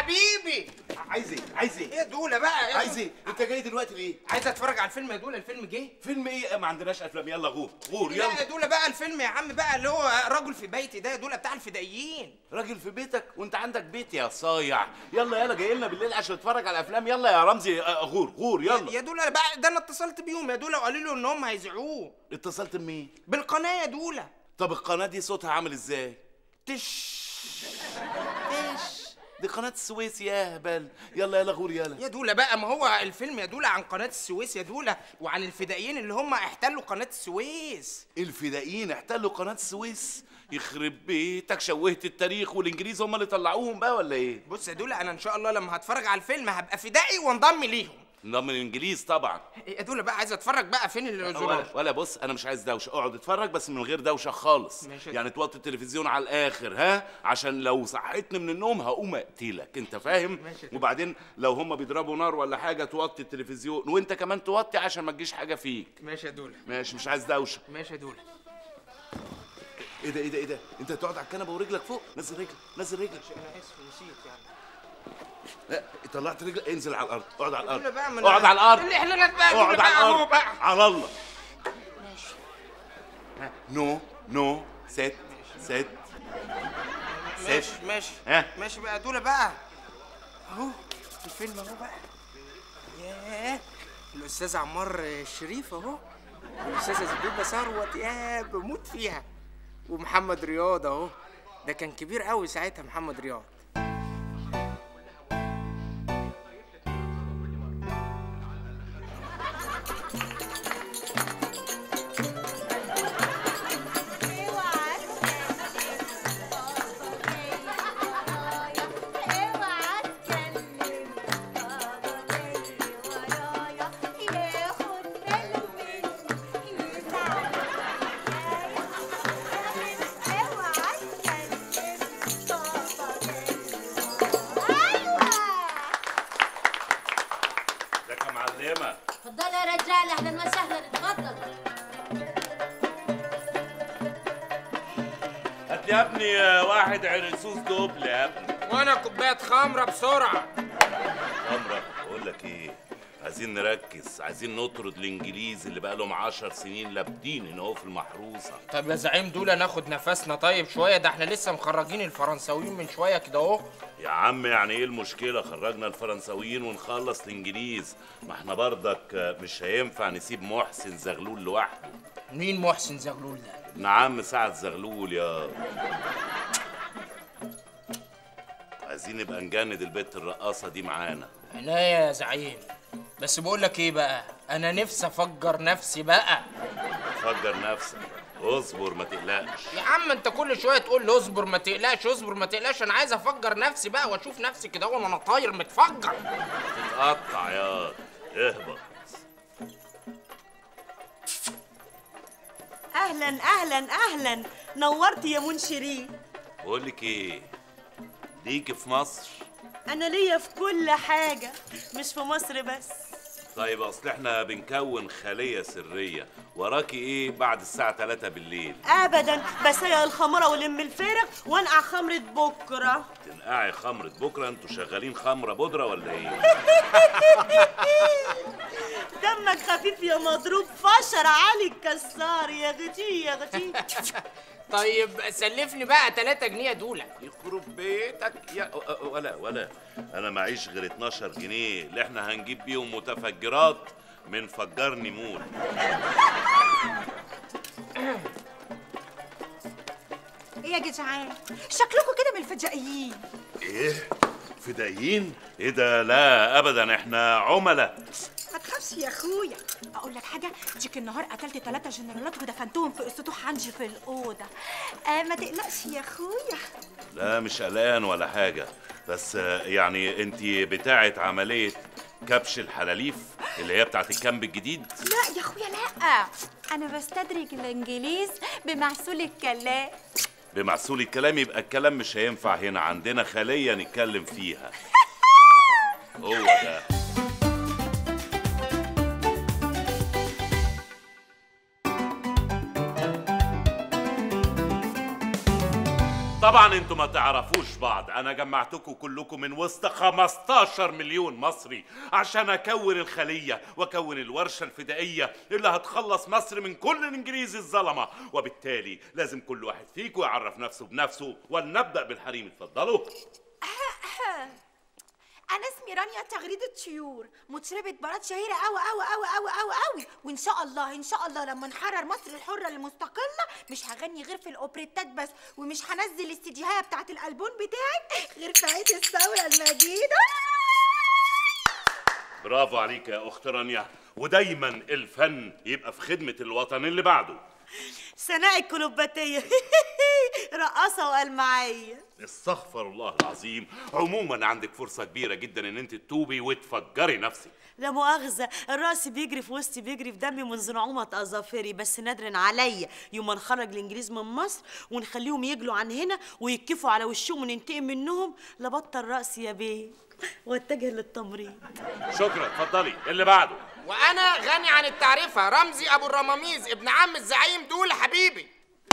حبيبي. عايز ايه؟ عايز ايه؟ ايه يا دوله بقى؟ عايز ايه؟ انت جاي دلوقتي ليه؟ عايز اتفرج على الفيلم يا دوله. الفيلم جه. فيلم ايه؟ ما عندناش افلام. يلا غور غور يلا. لا يا دوله بقى الفيلم يا عم بقى اللي هو رجل في بيتي ده يا دوله بتاع الفدائيين. راجل في بيتك وانت عندك بيت يا صايع. يلا يلا جاي لنا بالليل عشان نتفرج على افلام. يلا يا رمزي غور غور يلا. يا دوله بقى ده انا اتصلت بيهم يا دوله وقالوا لي ان هم هيذيعوه. اتصلت بمين؟ بالقناه يا دوله. طب القناه دي صوتها عامل ازاي؟ تش دي قناه السويس يا هبل. يلا يلا غور يلا. يا دوله بقى ما هو الفيلم يا دوله عن قناه السويس يا دوله وعن الفدائيين اللي هم احتلوا قناه السويس. الفدائيين احتلوا قناه السويس؟ يخرب بيتك، شوهت التاريخ والانجليز هم اللي طلعوهم بقى ولا ايه؟ بص يا دوله انا ان شاء الله لما هتفرج على الفيلم هبقى فدائي وانضم ليهم. نظام الانجليز طبعا. يا دوله بقى عايز اتفرج بقى فين الزرار؟ ولا بص انا مش عايز دوشه. اقعد اتفرج بس من غير دوشه خالص. ماشي. يعني توطي التلفزيون على الاخر ها، عشان لو صحيتني من النوم هقوم اقتلك. انت فاهم؟ ماشي. وبعدين لو هم بيضربوا نار ولا حاجه توطي التلفزيون وانت كمان توطي عشان ما تجيش حاجه فيك. ماشي يا دوله. ماشي مش عايز دوشه. ماشي يا دوله. ايه ده ايه ده ايه ده؟ انت هتقعد على الكنبه ورجلك فوق؟ نزل رجلك نزل رجلك. انا اسف نسيت يعني. لا طلعت رجلك انزل على الارض. اقعد على الارض. دوله بقى اقعد على الارض. الاحلالات بقى اقعد دوله على بقى اهو الارض بقى. على الله. ماشي. نو نو ست ست ماشي ماشي. ها؟ ماشي بقى دوله بقى اهو الفيلم اهو بقى. ياه الاستاذ عمار الشريف اهو والاستاذه زبيبه ثروت يا بموت فيها ومحمد رياض اهو. ده كان كبير قوي ساعتها محمد رياض. اتفضلوا يا رجاله اهلا وسهلا اتفضل. هات لي يا ابني واحد عرقسوس دوبل يا ابني. وانا كوبايه خمره بسرعه. خمره؟ بقول لك ايه، عايزين نركز، عايزين نطرد الانجليز اللي بقى لهم 10 سنين لابدين هنا اهو في المحروسه. طب يا زعيم دوله ناخد نفسنا طيب شويه، ده احنا لسه مخرجين الفرنساويين من شويه كده اهو. يا عم يعني ايه المشكله؟ خرجنا الفرنساويين ونخلص الانجليز. ما احنا برضك مش هينفع نسيب محسن زغلول لوحده. مين محسن زغلول ده؟ ابن عم سعد زغلول يا. عايزين نبقى نجند البت الرقاصه دي معانا. عناية يا زعيم، بس بقول لك ايه بقى، انا نفسي افجر نفسي بقى. فجر نفسك، اصبر ما تقلقش. يا عم انت كل شويه تقول لي اصبر ما تقلقش اصبر ما تقلقش، انا عايز افجر نفسي بقى واشوف نفسي كده وانا طاير متفجر. تتقطع يا اهبط. اهلا اهلا اهلا، نورت يا منشرين. بقول لك ايه، ليكي في مصر؟ انا ليا في كل حاجه مش في مصر بس. طيب اصل احنا بنكون خليه سريه، وراكي ايه بعد الساعه 3 بالليل؟ ابدا، بسيق الخمره والم الفارغ وانقع خمره بكره. تنقعي خمره بكره؟ انتوا شغالين خمره بودره ولا ايه؟ دمك خفيف يا مضروب فشر علي الكسار يا غتي يا غتي. طيب سلفني بقى 3 جنيه دولة. يخرب بيتك يا ولا انا معيش غير 12 جنيه اللي احنا هنجيب بيهم متفجرات من فجرني مول. ايه يا جدعان شكلكم كده من الفدائيين. ايه فدائيين؟ ايه ده؟ لا ابدا احنا عملاء. ما تخافش يا اخويا، اقول لك حاجه، ديك النهار قتلت 3 جنرالات ودفنتهم في السطوح عندي في الاوضه. ما تقلقش يا اخويا. لا مش قلقان ولا حاجه، بس يعني انت بتاعه عمليه كبش الحلاليف اللي هي بتاعه الكامب الجديد؟ لا يا اخويا لا، انا بستدرج الانجليز بمعسول الكلام. بمعسول الكلام؟ يبقى الكلام مش هينفع هنا، عندنا خليه نتكلم فيها. هو ده. طبعا انتوا ما تعرفوش بعض. انا جمعتكم كلكم من وسط 15 مليون مصري عشان اكون الخليه واكون الورشه الفدائيه اللي هتخلص مصر من كل الانجليز الظلمه، وبالتالي لازم كل واحد فيكم يعرف نفسه بنفسه. ولنبدا بالحريم، اتفضلوا. أنا اسمي رانيا تغريدة طيور، مطربة بارات شهيرة أوي أوي أوي أوي أوي أوي، وإن شاء الله إن شاء الله لما نحرر مصر الحرة المستقلة مش هغني غير في الأوبريتات بس، ومش هنزل الاستديوهاية بتاعت الألبوم بتاعي غير في عيد الثورة المجيدة. برافو عليك يا أخت رانيا، ودايما الفن يبقى في خدمة الوطن اللي بعده. سناء الكلوباتية رقصة وقلمعية. استغفر الله العظيم. عموما عندك فرصة كبيرة جدا ان انت تتوبي وتفجري نفسك. لا مؤاخذة، الرأس بيجري في وسطي، بيجري في دمي منذ نعومة أظافري، بس نادر عليا يوم ما نخرج الإنجليز من مصر ونخليهم يجلوا عن هنا ويتكفوا على وشهم وننتقم منهم لبطل رأسي يا بيه واتجه للتمريض. شكرا، اتفضلي اللي بعده. وانا غني عن التعريفه، رمزي ابو الرماميز ابن عم الزعيم دول حبيبي.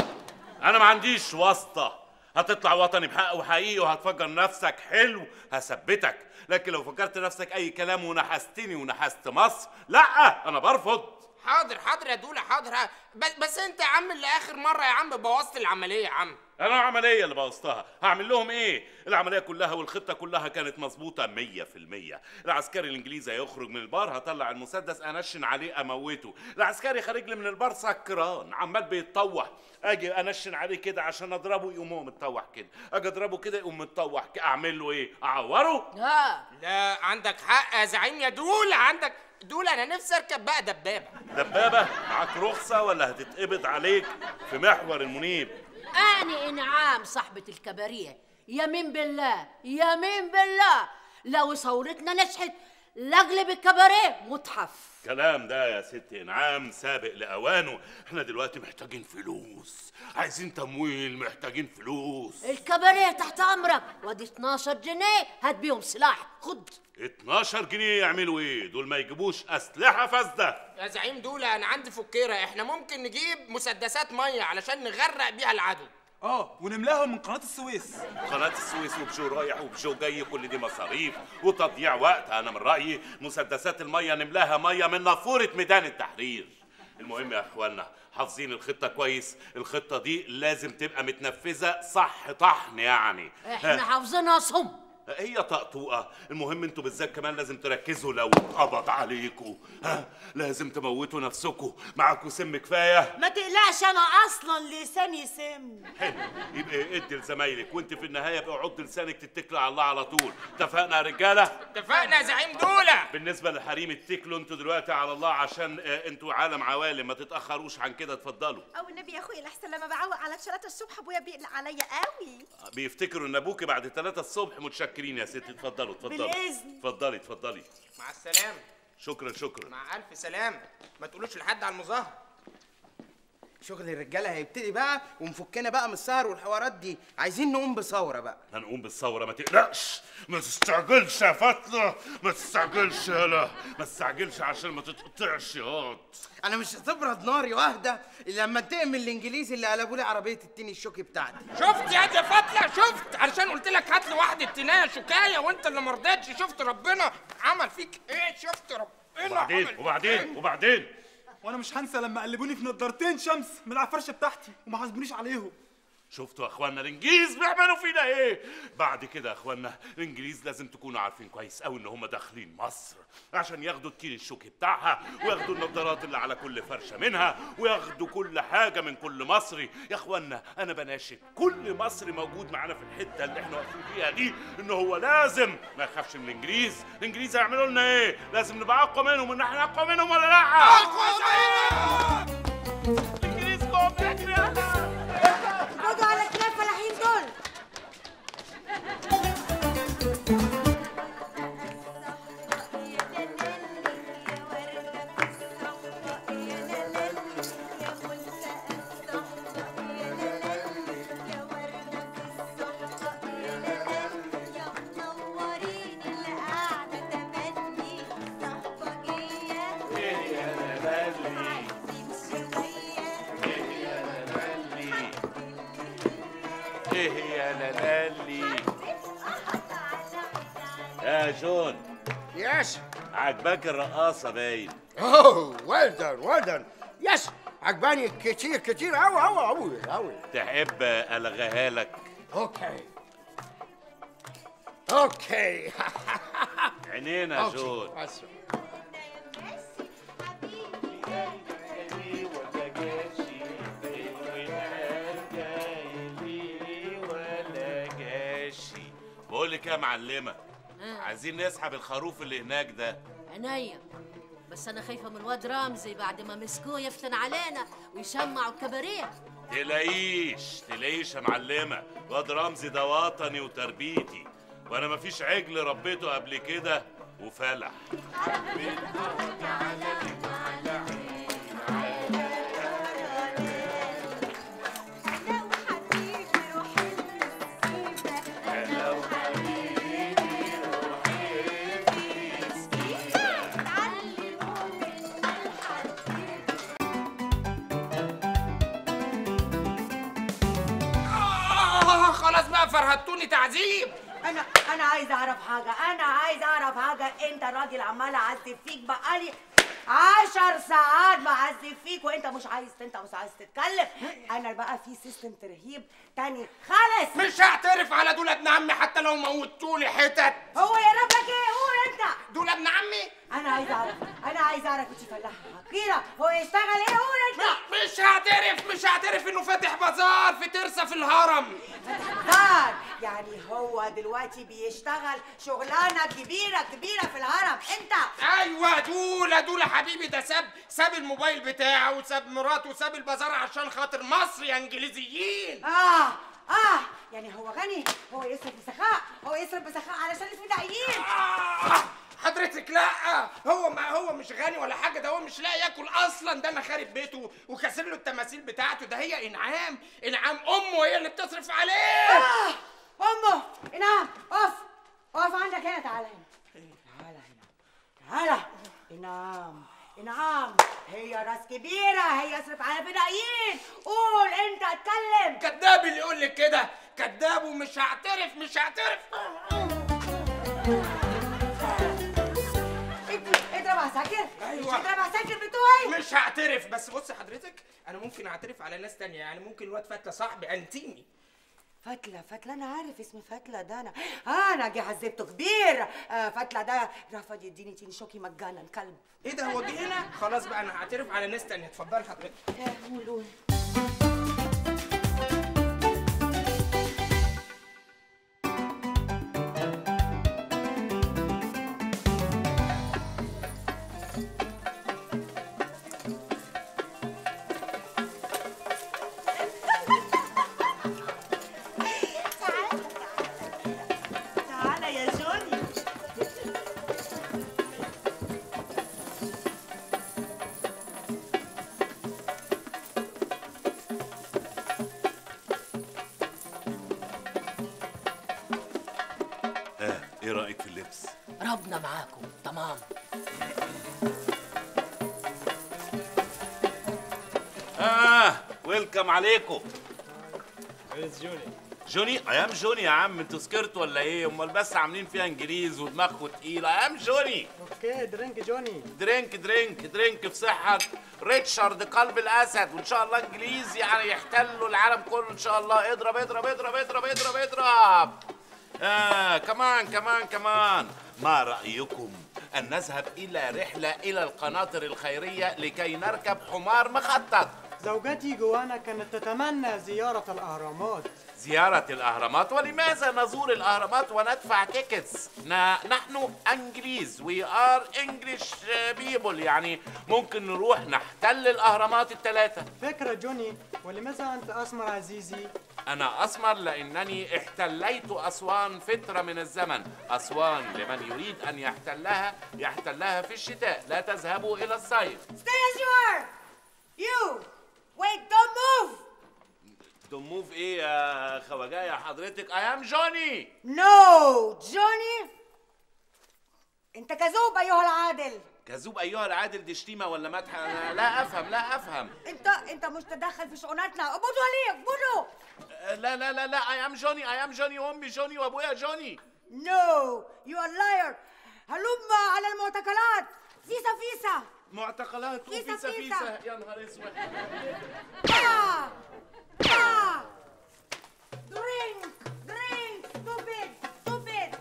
انا ما عنديش واسطة. هتطلع وطني بحق وحقيقي وهتفجر نفسك حلو هثبتك، لكن لو فكرت نفسك اي كلام ونحستني ونحست مصر، لا انا برفض. حاضر حاضر يا دولة، حاضر. بس انت يا عم اللي اخر مره يا عم بوظت العمليه يا عم. انا العمليه اللي بوظتها، هعمل لهم ايه؟ العمليه كلها والخطه كلها كانت مظبوطه 100%. العسكري الانجليزي هيخرج من البار، هطلع المسدس انشن عليه اموته. العسكري خارج لي من البار سكران عمال بيتطوح، اجي انشن عليه كده عشان اضربه يقوم هو متطوح كده، اجي اضربه كده يقوم متطوح كده. اعمل له ايه؟ اعوره؟ لا عندك حق يا زعيم يا دولة، عندك دولة. انا نفسي اركب بقى دبابه. دبابه؟ معاك رخصه ولا هتتقبض عليك في محور المنيب؟ أنا إنعام صاحبة الكباريه، يمين بالله يمين بالله لو ثورتنا نجحت لاغلب الكباريه متحف. كلام ده يا ست انعام سابق لاوانه. احنا دلوقتي محتاجين فلوس، عايزين تمويل، محتاجين فلوس. الكباريه تحت امرك، وادي 12 جنيه هات بيهم سلاح، خد. 12 جنيه يعملوا ايه؟ دول ما يجيبوش اسلحه فاسده. يا زعيم دولة انا عندي فكيره، احنا ممكن نجيب مسدسات ميه علشان نغرق بيها العدو. ونملاهم من قناة السويس. قناة السويس وبشو رايح وبشو جاي، كل دي مصاريف وتضييع وقت. انا من رأيي مسدسات المية نملاها مية من نافورة ميدان التحرير. المهم يا اخوانا، حافظين الخطة كويس. الخطة دي لازم تبقى متنفذة صح طحن يعني. احنا حافظينها صم. هي طقطوقة. المهم انتوا بالذات كمان لازم تركزوا لو اتقبض عليكوا. لازم تموتوا نفسكوا. معاكوا سم كفاية؟ ما تقلقش، انا اصلا لساني سم. حلو، يبقى ادي لزمايلك، وانت في النهاية بقى عض لسانك تتكلوا على الله على طول. اتفقنا يا رجالة؟ اتفقنا يا زعيم دولة. بالنسبة للحريم اتكلوا انتوا دلوقتي على الله، عشان انتوا عالم عوالم، ما تتأخروش عن كده. اتفضلوا. أو النبي يا أخويا، لحسن لما بعوق على 3 الصبح أبويا بيقلق عليا قوي. بيفتكروا ان ابوكي بعد 3 الصبح. متشكرين يا ستي، اتفضلوا اتفضلوا. بالإذن. اتفضلي اتفضلي. مع السلامة. شكرا شكرا. مع الف سلامة. ما تقولوش لحد على المظاهرة. شغل الرجاله هيبتدي بقى، ومفكنا بقى من السهر والحوارات دي. عايزين نقوم بثوره بقى. هنقوم بالثوره، ما تقلقش. ما تستعجلش يا فاطمه، ما تستعجلش. يالا ما تستعجلش عشان ما تتقطعش ياض. انا مش هتبرد ناري واهدى الا لما انتقم من الانجليزي اللي قلبوا لي عربيه التين الشوكي بتاعتي. شفت يا فاطمه؟ شفت؟ علشان قلت لك هات لي واحده تنايه شوكايه وانت اللي ما رضيتش. شفت ربنا عمل فيك ايه؟ شفت ربنا وبعدين وانا مش هنسى لما قلبوني في نضارتين شمس من على الفرشه بتاعتي وما حاسبونيش عليهم. شفتوا يا اخوانا الانجليز بيعملوا فينا ايه؟ بعد كده يا اخوانا الانجليز لازم تكونوا عارفين كويس قوي ان هم داخلين مصر عشان ياخدوا التين الشوكي بتاعها، وياخدوا النضارات اللي على كل فرشه منها، وياخدوا كل حاجه من كل مصري. يا اخوانا انا بناشد كل مصري موجود معانا في الحته اللي احنا واقفين فيها دي ان هو لازم ما يخافش من الانجليز. الانجليز هيعملوا لنا ايه؟ لازم نبقى اقوى منهم. ان احنا اقوى منهم ولا لا؟ الانجليز قوم نجري. خدوا على كلاب فلاحين دول. ايه يا لالي يا جون؟ يس. عجباك الرقاصه باين. اوه ويل دان ويل دان. يس عجباني كتير كتير أوي أوي أوي أوي. تحب الغيها لك؟ اوكي اوكي. عينينا يا جون. بقول لك يا معلمه، عايزين نسحب الخروف اللي هناك ده. عينيا، بس انا خايفه من الواد رمزي بعد ما مسكوه يفتن علينا ويشمعوا الكباريه. تلاقيش يا معلمه، واد رمزي ده وطني وتربيتي، وانا مفيش عجل ربيته قبل كده وفلح. خلاص بقى فرهدتوني تعذيب. انا عايز اعرف حاجه. انت راجل عمال اعذب فيك بقالي 10 ساعات بعذب فيك وانت مش عايز تتكلم. انا بقى في سيستم ترهيب تاني خالص. مش هعترف على دول ابن عمي حتى لو موتولي حتت. هو يا ربك ايه؟ قول انت. دول ابن عمي. انا عايز اعرف انت فلاحه حقيره، هو يشتغل ايه؟ قول انت. مش هعترف انه فاتح بازار في ترسه في الهرم. بازار؟ يعني هو دلوقتي بيشتغل شغلانه كبيره في الهرم. انت ايوه دول يا حبيبي، ده ساب الموبايل بتاعه وساب مراته وساب البازار عشان خاطر مصر يا انجليزيين. يعني هو غني، هو يصرف بسخاء علشان الفدائيين. حضرتك لا، هو مش غني ولا حاجه، ده هو مش لاقي ياكل اصلا، ده انا خارب بيته وكسر له التماثيل بتاعته، ده هي انعام امه هي اللي بتصرف عليه. امه انعام. اقف عندك هنا. تعالى انعام هي راس كبيره، هي يصرف على فدائيين. قول انت، اتكلم. كداب اللي يقول لك كده، كداب ومش هعترف. اضرب عساكر. ايوه اضرب عساكر بتوعي. مش هعترف. بس بص حضرتك، انا ممكن اعترف على ناس تانية، يعني ممكن الواد فتله صاحبي انتيمي. فتلة انا عارف اسم فتلة ده. انا جه عذبته كبير. فتلة ده رفض يديني تين شوكي مجانا كلب. ايه ده، هو جه هنا؟ خلاص بقى انا هعترف على ناس تانية. اتفضلي حضرتك. قول. ايه رايك في اللبس؟ ربنا معاكم. تمام. ويلكم عليكم. جوني ايام جوني يا عم، انتوا سكرتوا ولا ايه؟ امال بس عاملين فيها انجليز ودماغكم تقيله. ايام جوني. اوكي درينك جوني. درينك في صحة ريتشارد قلب الاسد، وان شاء الله انجليز يعني يحتلوا العالم كله ان شاء الله. اضرب. كمان. ما رايكم ان نذهب الى رحله الى القناطر الخيريه لكي نركب حمار مخطط؟ زوجتي جوانا كانت تتمنى زيارة الأهرامات. ولماذا نزور الأهرامات وندفع تيكتس؟ نحن انجليز، we are English people، يعني ممكن نروح نحتل الأهرامات الثلاثة. فكرة جوني. ولماذا أنت أسمر عزيزي؟ أنا أسمر لأنني احتليت أسوان فترة من الزمن. أسوان لمن يريد أن يحتلها في الشتاء، لا تذهبوا إلى الصيف. Stay as you are. You. Wait, don't move. Don't move إيه يا خواجاية حضرتك؟ I am Johnny. No, جوني. أنت كذوب أيها العادل. كذوب ايها العادل دي شتيمه ولا مدح؟ انا لا افهم لا افهم. انت مش تدخل في شؤوناتنا. اقبضوا عليك اقبضوا. لا لا لا لا اي ام جوني اي ام جوني وامي جوني وابويا جوني. نو يو ار لاير. هلم على المعتقلات. فيسا فيسا. معتقلات فيسا وفيسا فيسا. فيسا يا نهار اسود. درينك درينك ستوبيد ستوبيد.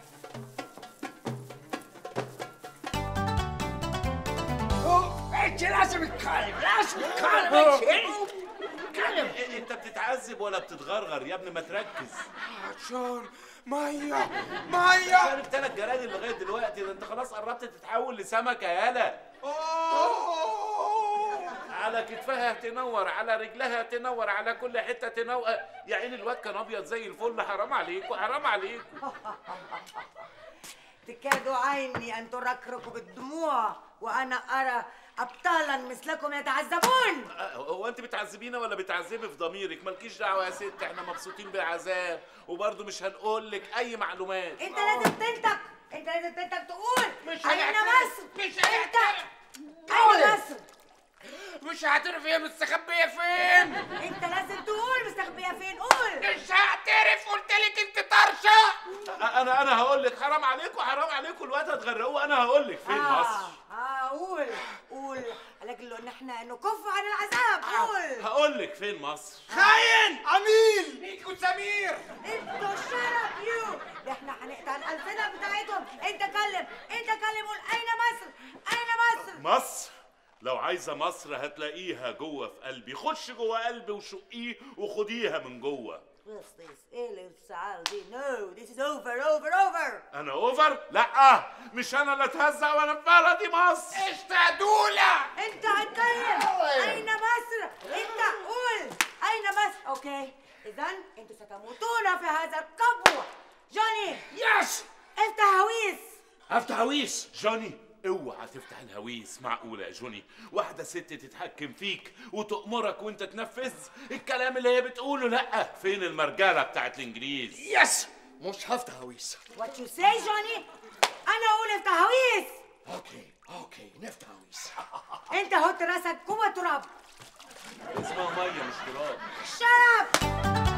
انت لازم تتكلم لازم تتكلم. انت بتتعذب ولا بتتغرغر يا ابني؟ ما تركز. عطشان ميه ميه. شارب 3 جرادل لغايه دلوقتي، ده انت خلاص قربت تتحول لسمكه يالا. على كتفها تنور، على رجلها تنور، على كل حته تنور. يا عيني الواد كان ابيض زي الفل. حرام عليكم حرام عليكم. تكاد عيني ان تركرك بالدموع وانا ارى ابطالا مثلكم يتعذبون. هو انت بتعذبينا ولا بتعذبي في ضميرك؟ مالكيش دعوه يا ست، احنا مبسوطين بالعذاب وبرضه مش هنقول لك اي معلومات. انت لازم تنطق. انت لازم تنطق تقول مش اين هيعترف. مصر. مش هيعترف. اين مصر. مش هعترف هي مستخبيه فين. انت لازم تقول مستخبيه فين. قول. مش هعترف قلت لك انت طرشه. انا هقول لك. حرام عليكم حرام عليكم، الواد هتغرقوه. انا هقول لك فين مصر. قول قول لاجل ان احنا نكف عن العذاب. قول. هقول لك فين مصر. خاين عميل ميكو سمير. انتوا شرب يو. ده احنا هنقطع الالسنه بتاعتهم. انت كلم انت كلم. قول اين مصر اين مصر. مصر لو عايزه مصر هتلاقيها جوه في قلبي. خش جوه قلبي وشقيه وخديها من جوه. ايه الانفعال دي؟ نو ذيس از اوفر اوفر اوفر. انا اوفر؟ لا مش انا اللي اتهزق وانا في بلدي مصر. اشتادوله. انت هتكلم. اين مصر. انت قول اين مصر. اوكي اذا انتوا ستموتون في هذا القبو. جوني يس. افتح هويس. افتح هويس. جوني اوعى تفتح الهويس. معقوله يا جوني واحده ست تتحكم فيك وتأمرك وانت تنفذ الكلام اللي هي بتقوله؟ لا. فين المرجله بتاعت الانجليز؟ يس. مش هفتح هويس. وات يو سي جوني. انا اقول افتح هويس. اوكي نفتح هويس. انت حط راسك جوه التراب. اسمها ميه مش تراب. شرب.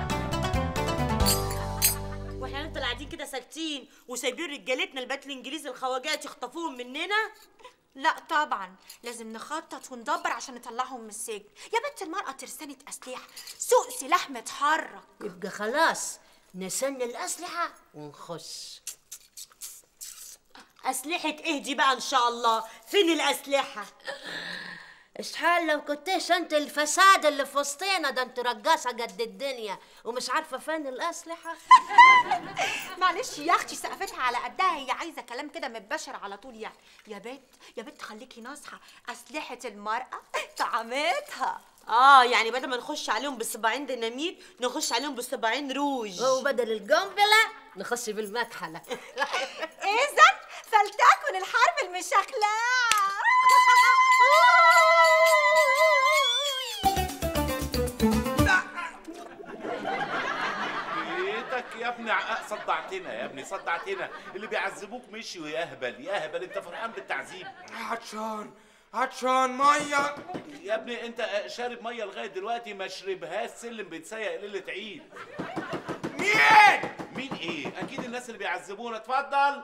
واحنا هنفضل قاعدين كده ساكتين وسايبين رجالتنا البات الانجليزي الخواجات يخطفوهم مننا؟ لا طبعا لازم نخطط وندبر عشان نطلعهم من السجن. يا بنت المرأة ترسانة أسلحة، سوق سلاح متحرك. يبقى خلاص نسن الأسلحة ونخش. أسلحة إيه دي بقى إن شاء الله؟ فين الأسلحة؟ اشحال لو كنتيش انت الفساد اللي في وسطينا ده. انت رقاصه قد الدنيا ومش عارفه فين الاسلحه. معلش يا اختي سقفتها على قدها. هي عايزه كلام كده متبشر على طول يعني. يا بنت خليكي ناصحه. اسلحه المراه طعمتها. يعني بدل ما نخش عليهم بصباعين ديناميت نخش عليهم بصباعين روج. وبدل القنبله نخش بالمكحله. اذا فلتكن الحرب المشخلاه. بيتك يا ابني صدعتنا يا ابني صدعتنا. اللي بيعذبوك مشيوا. يا هبل يا هبل انت فرحان بالتعذيب. عطشان ميه. يا ابني انت شارب ميه لغايه دلوقتي ما شربهاش. سلم بيتسيق ليله عيد. مين ايه؟ اكيد الناس اللي بيعذبونا. اتفضل.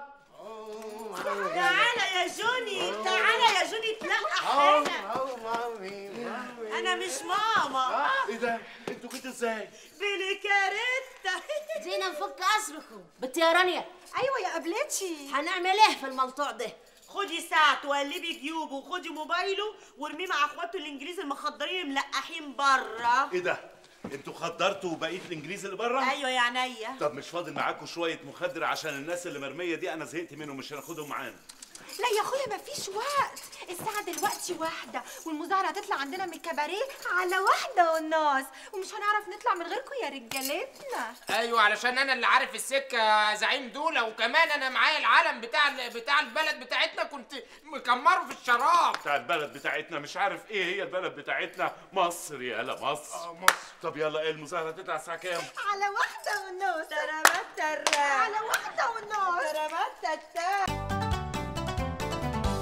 تعالى يا جوني تعالى يا جوني تلقح هنا. أنا مش ماما. ايه ده؟ انتوا جيتوا ازاي؟ بالكاريتا. جينا نفك اسركم. بنت يا رانيا ايوه يا قبلتي. هنعمل ايه في الموضوع ده؟ خدي ساعته وقلبي جيوبه وخدي موبايله وارميه مع اخواته الانجليز المخدرين الملقحين بره. ايه ده؟ انتوا خدرتوا بقيه الانجليز اللي بره؟ ايوه يا عينيا. طب مش فاضل معاكم شويه مخدر عشان الناس اللي مرميه دي؟ انا زهقت منهم مش هناخدهم معانا. لا يا اخويا مفيش وقت. الساعة دلوقتي 1 والمظاهرة هتطلع عندنا من الكباريه على 1:30 ومش هنعرف نطلع من غيركم يا رجالتنا. ايوه علشان انا اللي عارف السكه يا زعيم دولة. وكمان انا معايا العلم بتاع البلد بتاعتنا كنت مكمره في الشراب. بتاع البلد بتاعتنا؟ مش عارف ايه هي البلد بتاعتنا. مصر يالا مصر. مصر. طب يلا ايه المظاهره تطلع الساعه كام؟ على 1:30. ترمت على 1:30. ترمت. بسم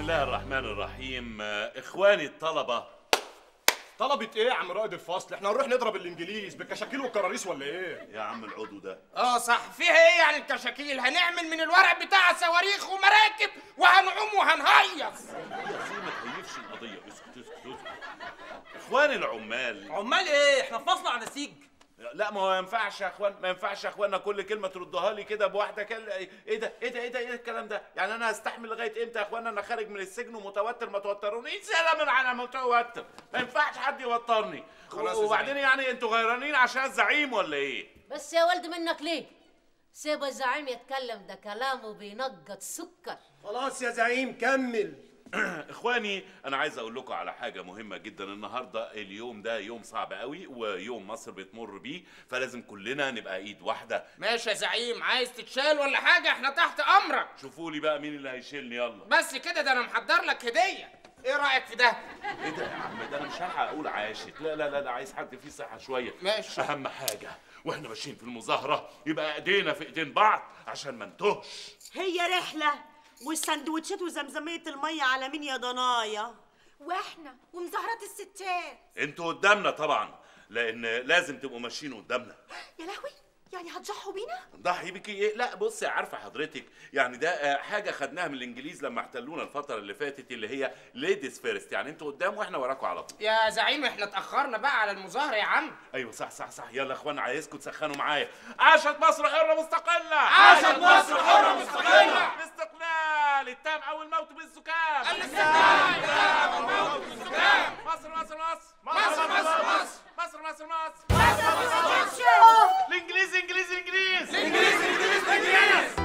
الله الرحمن الرحيم. اخواني الطلبه. طلبة ايه يا عم رائد الفصل؟ احنا هنروح نضرب الانجليز بالكشاكيل والكراريس ولا ايه؟ يا عم العضو ده صح، فيها ايه يعني الكشاكيل؟ هنعمل من الورق بتاع صواريخ ومراكب وهنعوم وهنهيص. يا سيدي ما تهيفش القضيه. اسكت. اخواني العمال. عمال ايه؟ احنا في فصل على نسيج. لا ما هو ما ينفعش يا اخوان، ما ينفعش يا اخوانا كل كلمه تردوها لي كده بواحده ايه ده الكلام ده؟ يعني انا هستحمل لغايه امتى يا اخوانا؟ انا خارج من السجن ومتوتر، ما توترونيش. سلام على متوتر، ما ينفعش حد يوترني. وبعدين يعني انتوا غيرانين عشان الزعيم ولا ايه؟ بس يا ولد منك ليه؟ سيب الزعيم يتكلم، ده كلامه بينقط سكر. خلاص يا زعيم كمل. اخواني انا عايز اقول لكم على حاجه مهمه جدا. النهارده اليوم ده يوم صعب قوي ويوم مصر بتمر بيه، فلازم كلنا نبقى ايد واحده. ماشي يا زعيم، عايز تتشال ولا حاجه؟ احنا تحت امرك. شوفوا لي بقى مين اللي هيشيلني. يلا بس كده، ده انا محضر لك هديه. ايه رايك في ده؟ ايه ده يا عم؟ ده انا مش هلحق اقول عاشت. لا عايز حد فيه صحه شويه. ماشي. اهم حاجه واحنا ماشيين في المظاهره يبقى ايدينا في ايدين بعض عشان ما نتوهش. هي رحله والسندوتشات وزمزميه الميه على مين يا ضنايا؟ واحنا ومظاهرات الستات. انتوا قدامنا طبعا، لان لازم تبقوا ماشيين قدامنا. يا لهوي، يعني هتضحوا بينا؟ ضحي بيكي ايه؟ لا بصي، عارفه حضرتك يعني ده حاجه خدناها من الانجليز لما احتلونا الفتره اللي فاتت، اللي هي ليديز فيرست، يعني انتوا قدام واحنا وراكوا على طول. يا زعيم احنا اتاخرنا بقى على المظاهره يا عم. ايوه صح. يلا يا اخوانا عايزكم تسخنوا معايا. عاشت مصر حره مستقله. عاشت مصر حره مستقله. الاستقلال التام او الموت بالزكام. الاستقلال التام او الموت بالزكام. مصر مصر مصر مصر مصر مصر مصر مصر مصر. الانجليز انجليز انجليز انجليز انجليز انجليز.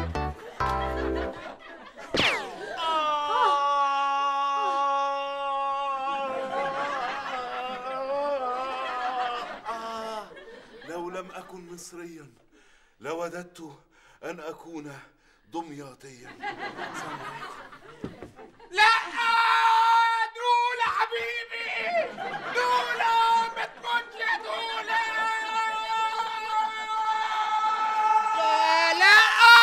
لو لم أكن مصريا لوددت أن أكون دمياطيا. السلام عليكم. لا دولة حبيبي، دولة ما تموتش يا دولة. لا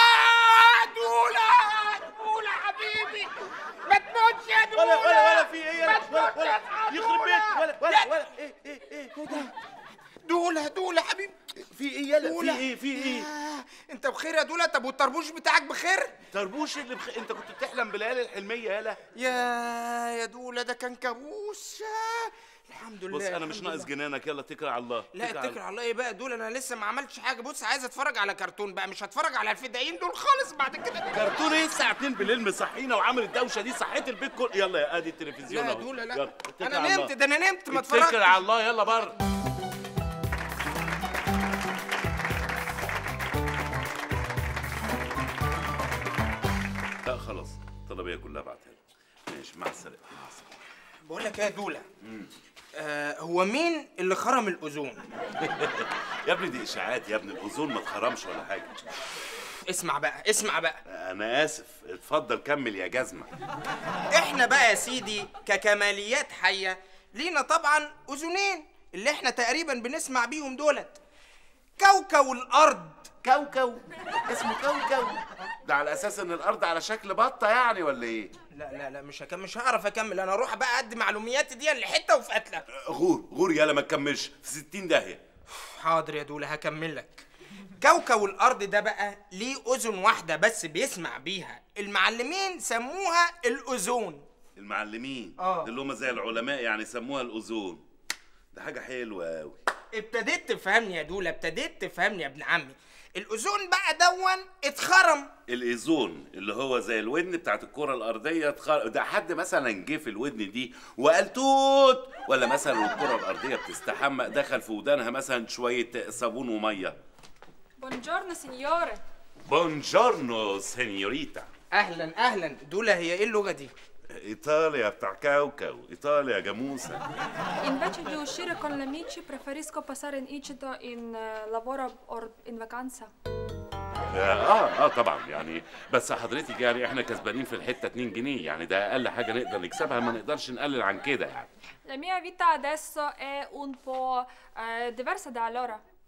دولة حبيبي ما تموتش يا دولة. ولا في ايه؟ ولا يخرب بيت ولا ايه دولة حبيبي. في ايه يلا؟ في ايه؟ انت بخير يا دولة؟ طب والطربوش بتاعك بخير؟ طربوش اللي انت كنت بتحلم بليالي الحلميه يالا. يا دولة ده كان كابوس. الحمد لله. بص انا مش ناقص جنانك، يلا اتكل على الله. لا اتكل على الله ايه بقى دول؟ انا لسه ما عملتش حاجه. بص عايز اتفرج على كرتون بقى، مش هتفرج على الفدائيين دول خالص بعد كده. كرتون ايه الساعه 2 بالليل مصحينا وعامل الدوشه دي؟ صحيت البيت كله. يلا يا ادي التلفزيون لا اهو. دول لا يلا، انا نمت. ده انا نمت ما اتفرجتش. اتكل على الله يلا بره. لا خلاص الطلبيه كلها بعتها لي. ماشي مع السلامه. بقول لك ايه يا دوله، هو مين اللي خرم الاوزون؟ يا ابني دي اشاعات يا ابني، الاوزون ما اتخرمش ولا حاجه. اسمع بقى. انا اسف، اتفضل كمل يا جزمه. احنا بقى يا سيدي ككماليات حيه لينا طبعا اذنين اللي احنا تقريبا بنسمع بيهم دولت. كوكو الارض. كوكو اسمه كوكو؟ ده على اساس ان الارض على شكل بطه يعني ولا ايه؟ لا مش هعرف اكمل. انا اروح بقى ادي معلومياتي دي لحته وفي قتله. غور يالا ما تكملش في 60 داهيه. حاضر يا دوله هكمل لك. كوكب الارض ده بقى ليه اذن واحده بس بيسمع بيها. المعلمين سموها الاوزون. المعلمين اللي هم زي العلماء يعني سموها الاوزون. ده حاجه حلوه قوي. ابتديت تفهمني يا دوله، ابتديت تفهمني يا ابن عمي. الاوزون بقى دون اتخرم. الايزون اللي هو زي الودن بتاعت الكره الارضيه ده حد مثلا جه في الودن دي وقال توت، ولا مثلا الكره الارضيه بتستحمى دخل في ودانها مثلا شويه صابون وميه. بونجورنو سينيورا. بونجورنو سينيوريتا. اهلا دوله. هي ايه اللغه دي؟ ايطاليا بتاع كوكو، ايطاليا جاموسه. Invece di uscire con gli amici preferisco passare in Icito in lavoro or in vacanza. طبعا يعني بس حضرتك يعني احنا كسبانين في الحته 2 جنيه، يعني ده اقل حاجه نقدر نكسبها، ما نقدرش نقلل عن كده يعني. La mia vita adesso è un po' diversa da allora.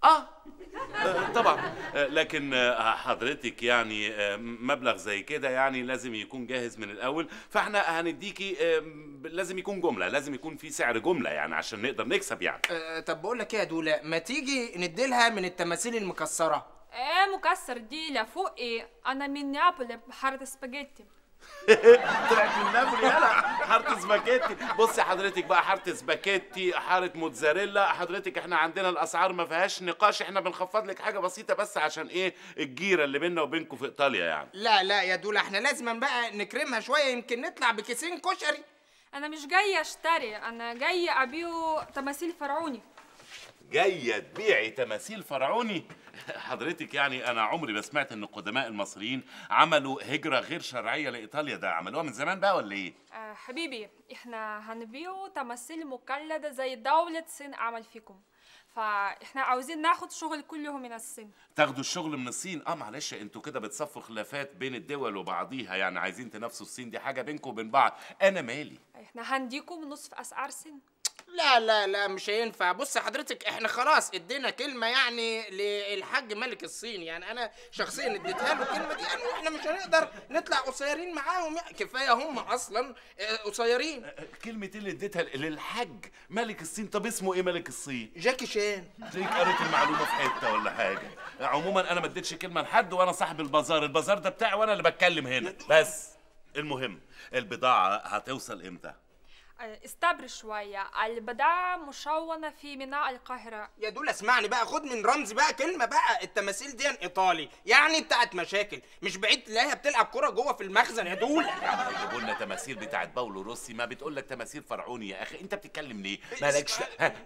طبعا. لكن حضرتك يعني مبلغ زي كده يعني لازم يكون جاهز من الاول، فاحنا هنديكي لازم يكون جمله، لازم يكون في سعر جمله يعني عشان نقدر نكسب يعني. طب بقول لك ايه يا دوله، ما تيجي نديلها من التماثيل المكسره؟ ايه مكسر دي لفوق ايه؟ انا من نابولي بحارة سباجيتي. طلعت من نابولي يالا، حاره سباكيتي. بصي حضرتك بقى، حاره سباكيتي، حاره موتزاريلا، حضرتك احنا عندنا الاسعار ما فيهاش نقاش، احنا بنخفض لك حاجه بسيطه بس عشان ايه الجيره اللي بيننا وبينكم في ايطاليا يعني. لا يا دوله، احنا لازم بقى نكرمها شويه، يمكن نطلع بكيسين كشري. انا مش جايه اشتري، انا جايه ابيع تماثيل فرعوني. جايه تبيعي تماثيل فرعوني؟ حضرتك يعني انا عمري ما سمعت ان القدماء المصريين عملوا هجره غير شرعيه لايطاليا، ده عملوها من زمان بقى ولا ايه؟ حبيبي احنا هنبيعوا تماثيل مقلده زي دوله الصين عمل فيكم، فاحنا عاوزين ناخد شغل كله من الصين. تاخدوا الشغل من الصين؟ معلش انتوا كده بتصفوا خلافات بين الدول وبعضيها، يعني عايزين تنافسوا الصين، دي حاجه بينكم وبين بعض، انا مالي. احنا هنديكم نصف اسعار الصين. لا مش هينفع. بص حضرتك، احنا خلاص ادينا كلمه يعني للحاج ملك الصين، يعني انا شخصيا اديتها له الكلمه دي يعني، واحنا مش هنقدر نطلع قصيرين معاهم يعني، كفايه هم اصلا قصيرين. كلمه اللي اديتها للحاج ملك الصين؟ طب اسمه ايه ملك الصين؟ جاكي شان. تلاقيك قريت المعلومه في حته ولا حاجه. عموما انا ما اديتش كلمه لحد، وانا صاحب البازار ده بتاعي وانا اللي بتكلم هنا بس. المهم البضاعه هتوصل امتى؟ استبر شوية، البضاعة مشونة في ميناء القاهرة. يا دول اسمعني بقى، خد من رمزي بقى كلمة بقى، التماثيل دي ايطالي يعني بتاعت مشاكل، مش بعيد تلاقيها بتلعب كرة جوه في المخزن يا دول. جيبوا لنا تماثيل بتاعت باولو روسي، ما بتقول لك تماثيل فرعوني يا اخي، انت بتتكلم ليه؟ مالكش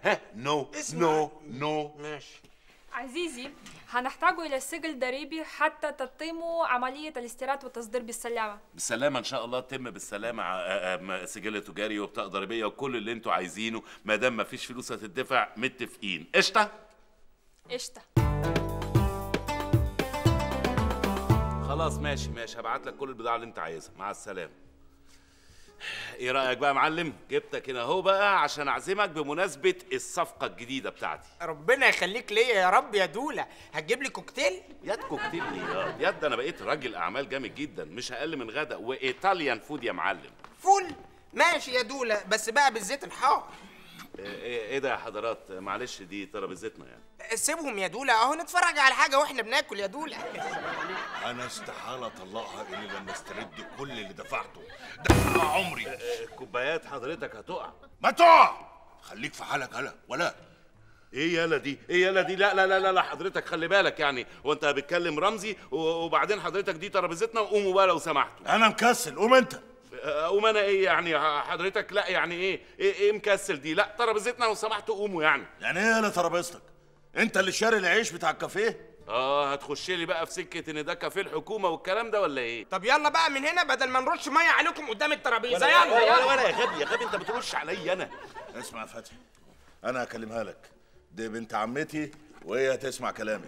نو. ماشي عزيزي، هنحتاج إلى سجل ضريبي حتى تتم عملية الاستيراد والتصدير بالسلامة. بالسلامة إن شاء الله تتم بالسلامة، سجل تجاري وبطاقة ضريبية وكل اللي أنتوا عايزينه، ما دام مفيش فلوس هتدفع، متفقين؟ قشطة؟ قشطة. خلاص ماشي هبعت لك كل البضاعة اللي أنت عايزها، مع السلامة. ايه رايك بقى يا معلم؟ جبتك هنا اهو بقى عشان اعزمك بمناسبه الصفقه الجديده بتاعتي. ربنا يخليك ليا يا رب يا دوله. هتجيب لي كوكتيل؟ ياد كوكتيل ايه ياد؟ انا بقيت راجل اعمال جامد جدا، مش اقل من غدا وايطاليان فود يا معلم. فول ماشي يا دوله، بس بقى بالزيت الحار. ايه ده يا حضرات؟ معلش دي ترابيزتنا يعني. سيبهم يا دوله اهو، نتفرج على حاجه واحنا بناكل يا دوله. انا استحاله اطلقها الا لما استرد كل اللي دفعته، ده عمري. كوبايات حضرتك هتقع. ما تقع، خليك في حالك. هلا ولا ايه يالا دي؟ لا حضرتك خلي بالك يعني، وانت بتكلم رمزي وبعدين حضرتك دي ترابيزتنا، وقوموا بقى لو سمحتوا. انا مكسل، قوم انت. قوم انا ايه يعني حضرتك؟ لا يعني ايه مكسل دي؟ لا ترابيزتنا لو سمحتوا قوموا يعني. يعني ايه يالا ترابيزتك؟ انت اللي شاري العيش بتاع الكافيه؟ هتخش لي بقى في سكه ان ده كافيه الحكومه والكلام ده ولا ايه؟ طب يلا بقى من هنا بدل ما نرش ميه عليكم قدام الترابيزه. يلا يا غبي انت بترش عليا انا. اسمع يا فتحي، انا هكلمها لك، دي بنت عمتي وهي هتسمع كلامي.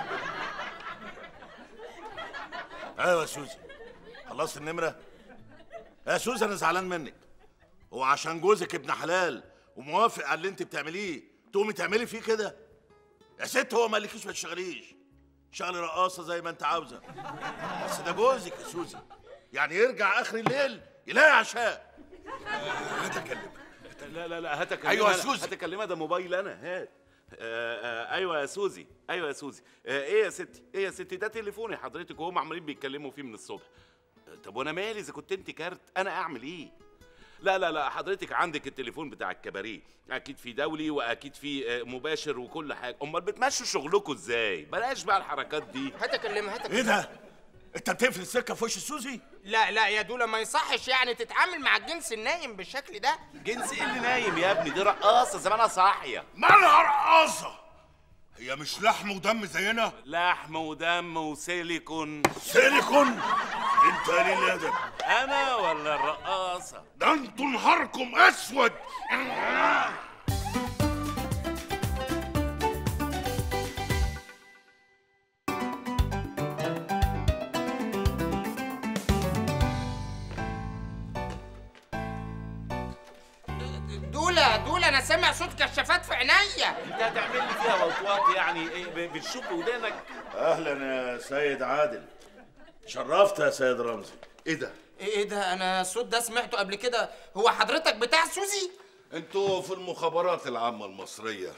ايوه يا سوزي، خلصت النمره؟ يا سوزي انا زعلان منك، هو عشان جوزك ابن حلال وموافق على اللي انت بتعمليه تقومي تعملي فيه كده؟ يا ست هو ما قالكيش ما تشتغليش، شغلي رقاصه زي ما انت عاوزه، بس ده جوزك يا سوزي، يعني يرجع اخر الليل يلاقي عشاء. هتكلمك. لا هتكلمها. ايوه يا سوزي هتكلمها، ده موبايل انا. هات. ايوه يا سوزي. ايه يا ستي ده تليفوني حضرتك، وهم عمالين بيتكلموا فيه من الصبح. طب وانا مالي اذا كنت انت كارت، انا اعمل ايه؟ لا حضرتك عندك التليفون بتاع الكباريه، اكيد في دولي واكيد في مباشر وكل حاجه، امال بتمشوا شغلكم ازاي؟ بلاش بقى الحركات دي. هتكلمها. ايه ده؟ انت بتقفل السكه في وش سوزي؟ لا يا دوله ما يصحش يعني تتعامل مع الجنس النايم بالشكل ده. جنس ايه اللي نايم يا ابني؟ دي رقاصه زمانها صاحيه. مالها رقاصه؟ هي مش لحم ودم زينا؟ لحم ودم وسيليكون. سيليكون؟ انت قليل الادب. انا ولا الرقاصه؟ ده انتوا نهاركم اسود. دولة انا سامع صوت كشافات في عينيا. انت هتعمل لي فيها وطواط يعني ايه؟ بتشوف بودانك. اهلا يا سيد عادل، شرفت يا سيد رمزي. ايه ده؟ ايه ده؟ انا الصوت ده سمعته قبل كده. هو حضرتك بتاع سوزي؟ انتوا في المخابرات العامة المصرية،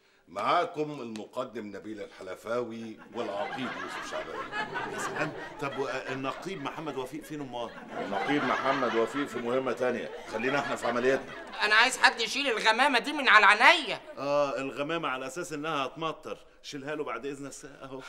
معاكم المقدم نبيل الحلفاوي والعقيد يوسف شعبان. يا سلام. طب النقيب محمد وفيق فين امال؟ النقيب محمد وفيق في مهمة تانية، خلينا احنا في عملياتنا. انا عايز حد يشيل الغمامة دي من على عينيا. الغمامة على اساس انها هتمطر، شيلها له بعد اذن الساعة اهو.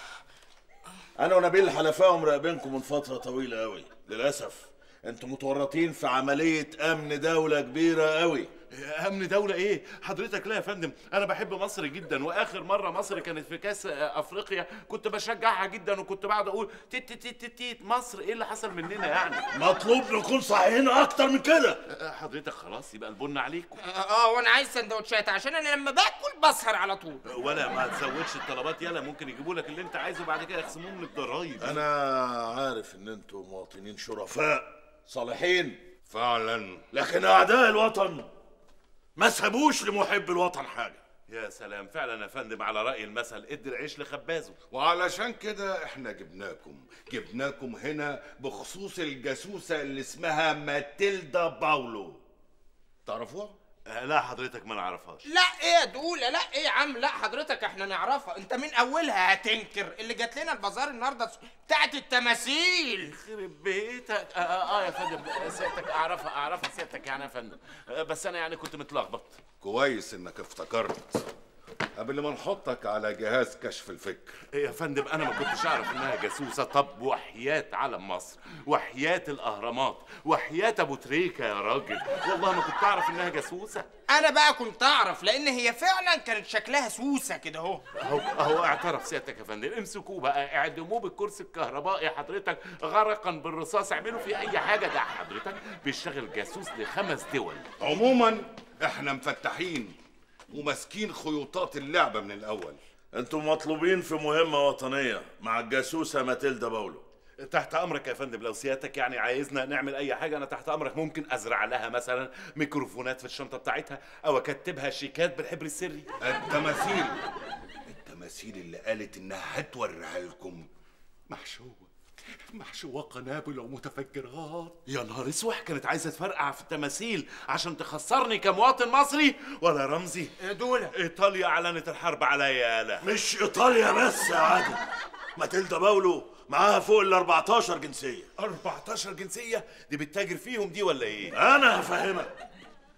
انا ونبيل الحلفاوي مراقبينكم من فترة طويلة قوي، للأسف انتوا متورطين في عملية امن دولة كبيرة قوي. امن دولة ايه؟ حضرتك لا يا فندم، انا بحب مصر جدا، واخر مرة مصر كانت في كاس افريقيا كنت بشجعها جدا، وكنت بقعد اقول تيت تيت تيت تيت مصر. ايه اللي حصل مننا يعني؟ مطلوب نكون صحيحين اكتر من كده. حضرتك خلاص يبقى البن عليكم. وانا عايز سندوتشات عشان انا لما باكل بسهر على طول. ولا ما تزودش الطلبات يلا، ممكن يجيبوا لك اللي انت عايزه بعد كده يخصموه من الضرايب. انا عارف ان انتوا مواطنين شرفاء صالحين فعلا، لكن اعداء الوطن ما سابوش لمحب الوطن حاجه. يا سلام، فعلا يا فندم على رأي المثل ادي العيش لخبازه. وعلشان كده احنا جبناكم هنا بخصوص الجاسوسة اللي اسمها ماتيلدا باولو. تعرفوها؟ لا حضرتك ما نعرفهاش. لا ايه يا دولة؟ لا ايه يا عم؟ لا حضرتك احنا نعرفها. انت من اولها هتنكر اللي جات لنا البازار النهارده بتاعت التماثيل. يخرب بيتك. يا فندم سيادتك اعرفها سيادتك يعني يا فندم، بس انا يعني كنت متلخبط. كويس انك افتكرت قبل ما نحطك على جهاز كشف الفكر. ايه يا فندم، انا ما كنتش اعرف انها جاسوسه. طب وحياة علم مصر، وحياة الاهرامات، وحياة ابو تريكه يا راجل، والله ما كنت اعرف انها جاسوسه. انا بقى كنت اعرف، لان هي فعلا كانت شكلها سوسه كده اهو اعترف سيادتك يا فندم. امسكوه بقى، اعدموه بالكرسي الكهربائي حضرتك غرقا بالرصاص، اعملوا فيه اي حاجه. ده حضرتك بيشتغل جاسوس ل5 دول. عموما احنا مفتحين وماسكين خيوطات اللعبة من الأول. انتم مطلوبين في مهمة وطنية مع الجاسوسة ماتيلدا باولو. تحت أمرك يا فندم، لو سيادتك يعني عايزنا نعمل أي حاجة أنا تحت أمرك. ممكن أزرع لها مثلا ميكروفونات في الشنطة بتاعتها، أو أكتبها شيكات بالحبر السري. التماثيل اللي قالت إنها هتوريها لكم محشوة قنابل ومتفجرات. يا نهار اسوح، كانت عايزة تفرقع في التماثيل عشان تخسرني كمواطن مصري ولا رمزي؟ دولة إيطاليا أعلنت الحرب عليا يالا. مش إيطاليا بس يا عادل، ماتيلدا باولو معاها فوق ال14 جنسية. 14 جنسية؟ دي بتتاجر فيهم دي ولا إيه؟ أنا هفهمك.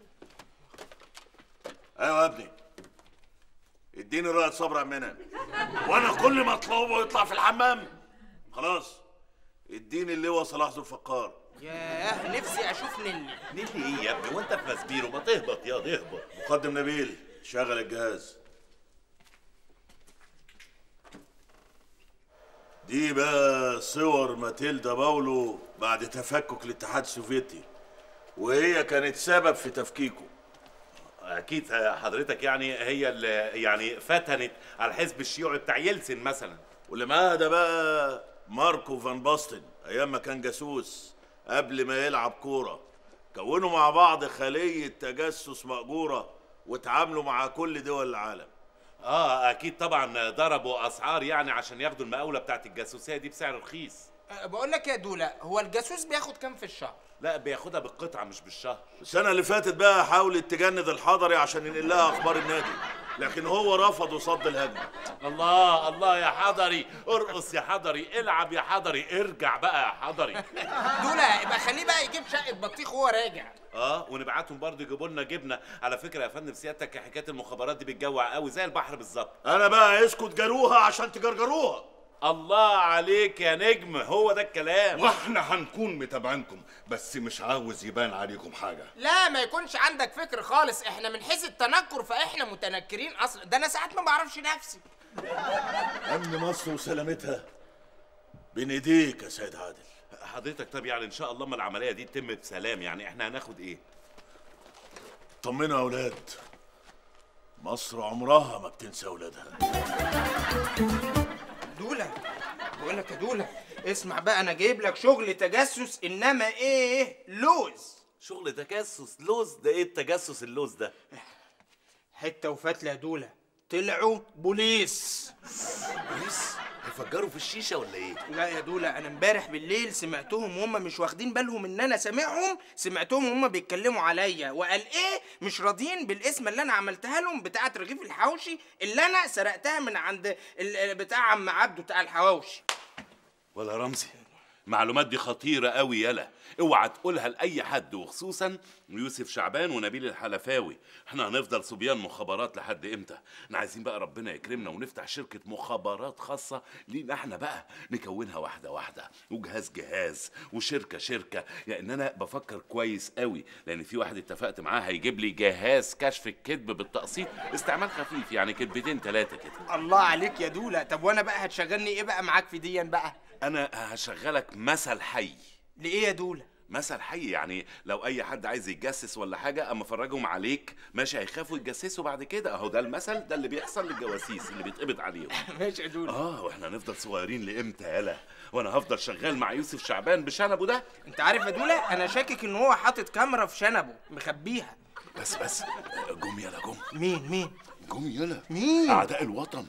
أيوة يا ابني، اديني رائد صبر يا منى، وأنا كل ما أطلبه يطلع في الحمام. خلاص اديني اللواء صلاح ذو الفقار. ياه نفسي اشوف نيلي. نيلي ايه يا ابني وانت في مسبيرو؟ ما تهبط يا تهبط. مقدم نبيل شغل الجهاز. دي بقى صور ماتيلدا باولو بعد تفكك الاتحاد السوفيتي، وهي كانت سبب في تفكيكه. اكيد حضرتك يعني هي اللي يعني فتنت على الحزب الشيوعي بتاع يلسن مثلا. واللي معاها ده بقى ماركو فان باستن، ايام ما كان جاسوس قبل ما يلعب كوره. كونوا مع بعض خليه تجسس مأجوره وتعاملوا مع كل دول العالم. اكيد طبعا ضربوا اسعار يعني عشان ياخدوا المقاوله بتاعت الجاسوسيه دي بسعر رخيص. بقول لك يا دوله، هو الجاسوس بياخد كام في الشهر؟ لا بياخدها بالقطعه مش بالشهر. السنه اللي فاتت بقى حاولت تجند الحضري عشان ينقل لها اخبار النادي، لكن هو رفض وصد الهجمه. الله الله يا حضري، ارقص يا حضري، العب يا حضري، ارجع بقى يا حضري. دوله يبقى خليه بقى يجيب شقه بطيخ وهو راجع. ونبعتهم برضه يجيبوا لنا جبنه. على فكره يا فندم سيادتك حكايه المخابرات دي بتجوع قوي زي البحر بالظبط. انا بقى اسكت جروها عشان تجرجروها. الله عليك يا نجم، هو ده الكلام. واحنا هنكون متابعينكم، بس مش عاوز يبان عليكم حاجه. لا ما يكونش عندك فكر خالص، احنا من حيث التنكر فاحنا متنكرين اصلا. ده انا ساعات ما بعرفش نفسي. امن مصر وسلامتها بين ايديك يا سيد عادل. حضرتك طب يعني ان شاء الله ما العمليه دي تتم بسلام، يعني احنا هناخد ايه؟ طمنوا يا اولاد، مصر عمرها ما بتنسى اولادها. دوله بقول لك يا دوله، اسمع بقى، انا جايب لك شغل تجسس انما ايه لوز. شغل تجسس لوز ده؟ ايه التجسس اللوز ده؟ حته وفتله يا دوله، طلعوا بوليس. بوليس؟ هيفجروا في الشيشه ولا ايه؟ لا يا دوله، انا امبارح بالليل سمعتهم وهم مش واخدين بالهم ان انا سامعهم، سمعتهم وهم بيتكلموا عليا، وقال ايه مش راضيين بالاسم اللي انا عملتها لهم بتاعه رغيف الحواوشي اللي انا سرقتها من عند بتاع عم عبده بتاع الحواوشي. ولا رمزي، المعلومات دي خطيرة قوي يالا، اوعى تقولها لأي حد، وخصوصا يوسف شعبان ونبيل الحلفاوي. احنا هنفضل صبيان مخابرات لحد امتى؟ احنا عايزين بقى ربنا يكرمنا ونفتح شركة مخابرات خاصة لينا احنا بقى، نكونها واحدة واحدة، وجهاز جهاز، وشركة شركة. يعني انا بفكر كويس قوي، لان في واحد اتفقت معاه هيجيب لي جهاز كشف الكذب بالتقسيط، استعمال خفيف، يعني كذبتين 3 كده. الله عليك يا دوله. طب وانا بقى هتشغلني ايه بقى معاك في ديا بقى؟ انا هشغلك مثل حي. لإيه يا دوله؟ مثل حي، يعني لو اي حد عايز يتجسس ولا حاجه اما افرجهم عليك ماشي هيخافوا يتجسسوا بعد كده. اهو ده المثل ده اللي بيحصل للجواسيس اللي بيتقبض عليهم. ماشي يا دوله. واحنا هنفضل صغيرين لامتى يالا؟ وانا هفضل شغال مع يوسف شعبان بشنبه ده؟ انت عارف يا دوله، انا شاكك ان هو حاطط كاميرا في شنبه مخبيها. بس جم يالا جم. مين؟ جم يالا. مين؟ اعداء الوطن.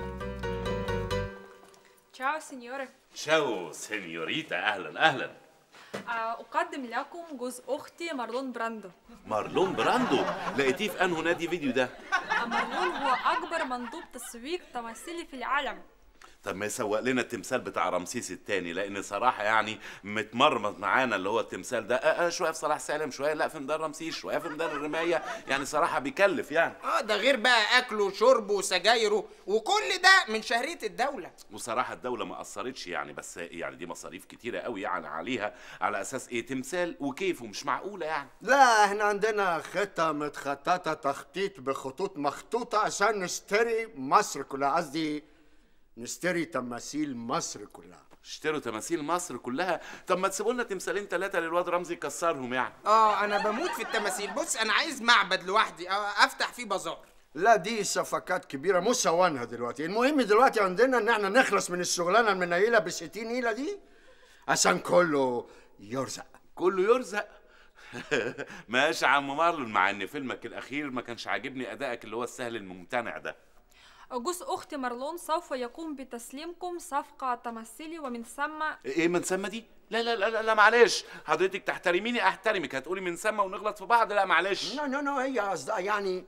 تشاو سينيوري. تشاو سينيوريتا، اهلا. أقدم لكم جوز أختي مارلون براندو. مارلون براندو؟ لقيتيه في أنهو نادي فيديو ده؟ مارلون هو أكبر مندوب تسويق تمثيلي في العالم. طب ما يسوق لنا التمثال بتاع رمسيس الثاني، لان صراحه يعني متمرمط معانا اللي هو التمثال ده. شويه في صلاح سالم، شويه لا في ميدان رمسيس، شويه في ميدان الرمايه، يعني صراحه بيكلف يعني. ده غير بقى اكله وشربه وسجايره وكل ده من شهريه الدوله. وصراحه الدوله ما قصرتش يعني، بس يعني دي مصاريف كتيره قوي يعني عليها، على اساس ايه؟ تمثال وكيفه، مش معقوله يعني. لا احنا عندنا خطه متخططه، تخطيط بخطوط مخطوطه عشان نشتري مصر كلها، قصدي نشتري تماثيل مصر كلها. اشتروا تماثيل مصر كلها؟ طب ما تسيبوا لنا تمثالين 3 للواد رمزي يكسرهم يعني. انا بموت في التماثيل. بص انا عايز معبد لوحدي افتح فيه بازار. لا دي صفقات كبيره مش سوانها دلوقتي. المهم دلوقتي عندنا ان احنا نخلص من الشغلانه المنيله ب 60 نيله دي عشان كله يرزق. كله يرزق. ماشي يا عم مارلون، مع ان فيلمك الاخير ما كانش عاجبني ادائك اللي هو السهل الممتنع ده. جوز أختي مارلون سوف يقوم بتسليمكم صفقة تمثيلي، ومن ثم ايه من ثم دي؟ لا لا لا لا معلش، حضرتك تحترميني احترمك، هتقولي من ثم ونغلط في بعض؟ لا معلش. لا هي قصدها يعني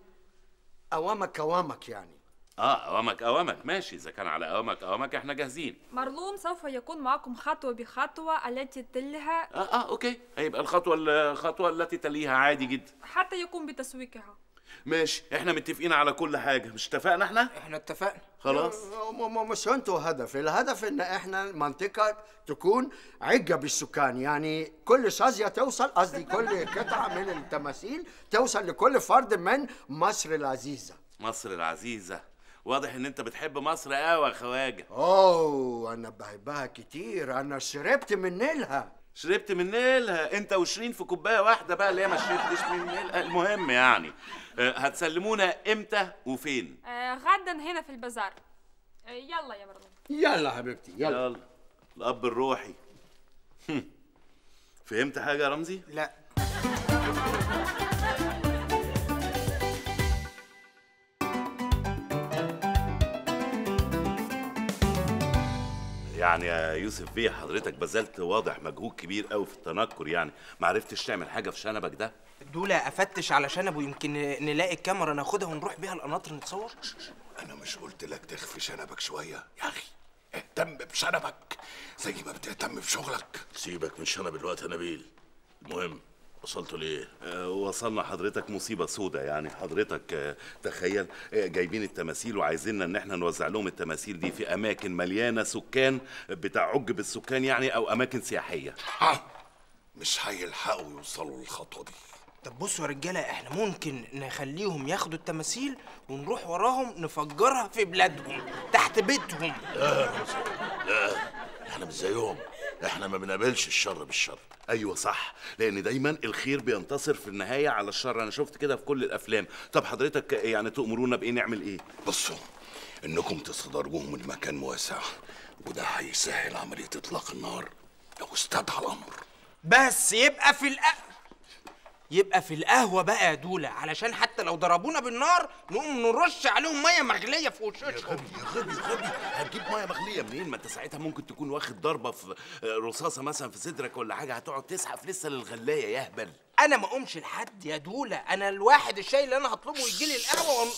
اوامك يعني. اوامك ماشي، اذا كان على اوامك احنا جاهزين. مارلون سوف يكون معكم خطوة بخطوة التي تليها. اوكي، هيبقى الخطوة التي تليها عادي جدا حتى يقوم بتسويقها. ماشي، احنا متفقين على كل حاجة، مش اتفقنا احنا اتفقنا خلاص. مش انتوا الهدف ان احنا المنطقة تكون عجة بالسكان، يعني كل شظية توصل، قصدي كل قطعة من التماثيل توصل لكل فرد من مصر العزيزة. مصر العزيزة، واضح ان انت بتحب مصر قوي يا خواجة. انا بحبها كتير، انا شربت من نيلها. شربت من نيلها؟ انت وشيرين في كوبايه واحده بقى اللي هي ما شربتش من نيلها. المهم يعني هتسلمونا امتى وفين؟ غدا هنا في البازار. يلا يا مروان. يلا حبيبتي يلا. الاب الروحي. فهمت حاجه يا رمزي؟ لا. يعني يا يوسف بيه حضرتك بذلت واضح مجهود كبير قوي في التنكر، يعني ما عرفتش تعمل حاجه في شنبك ده؟ دول افتش على شنبه، يمكن نلاقي الكاميرا ناخدها ونروح بيها القناطر نتصور. انا مش قلت لك تخفي شنبك شويه يا اخي؟ اهتم بشنبك زي ما بتهتم بشغلك. سيبك من شنب الوقت يا نبيل، المهم وصلتوا ليه؟ وصلنا حضرتك مصيبه سودة يعني. حضرتك تخيل جايبين التماثيل وعايزيننا ان احنا نوزع لهم التماثيل دي في اماكن مليانه سكان بتعج بالسكان يعني، او اماكن سياحيه. مش هيلحقوا يوصلوا للخطوه دي. طب بصوا يا رجاله، احنا ممكن نخليهم ياخدوا التماثيل ونروح وراهم نفجرها في بلادهم تحت بيتهم. لا احنا مش زيهم، احنا ما بنقابلش الشر بالشر. ايوه صح، لان دايما الخير بينتصر في النهايه على الشر، انا شفت كده في كل الافلام. طب حضرتك يعني تأمرونا بايه نعمل ايه؟ بصوا، انكم تستدرجوهم من مكان واسع، وده هيسهل عمليه اطلاق النار لو استدعى الامر. بس يبقى في يبقى في القهوه بقى يا دوله، علشان حتى لو ضربونا بالنار نقوم نرش عليهم ميه مغليه في وشوشهم. يا غبي هتجيب ميه مغليه منين؟ ما انت ساعتها ممكن تكون واخد ضربه في رصاصه مثلا في صدرك ولا حاجه، هتقعد تسحف لسه للغلايه يا هبل. انا ما اقومش لحد يا دوله، انا الواحد الشاي اللي انا هطلبه يجي لي القهوه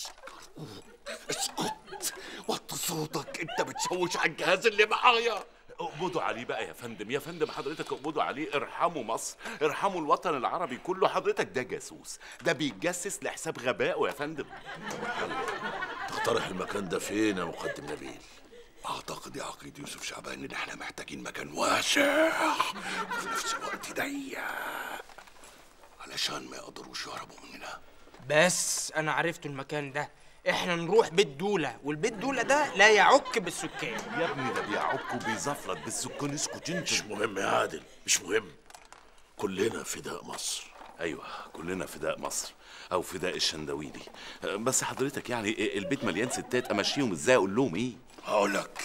اسكت وطي صوتك، انت بتشوش على الجهاز اللي معايا. اقبضوا عليه بقى يا فندم، يا فندم حضرتك اقبضوا عليه، ارحموا مصر، ارحموا الوطن العربي كله. حضرتك ده جاسوس، ده بيتجسس لحساب غبائه يا فندم. تقترح المكان ده فين يا مقدم نبيل؟ اعتقد يا عقيد يوسف شعبان ان احنا محتاجين مكان واسع وفي نفس الوقت ضيق علشان ما يقدروش يهربوا مننا. بس انا عرفت المكان ده، احنا نروح بيت دوله، والبيت دوله ده لا يعك بالسكان. يا ابني ده بيعك وبيزفلط بالسكان، اسكت انت. مش مهم يا عادل، مش مهم. كلنا فداء مصر. ايوه كلنا فداء مصر او فداء الشندويلي. بس حضرتك يعني البيت مليان ستات، امشيهم ازاي؟ اقول لهم ايه؟ هقول لك،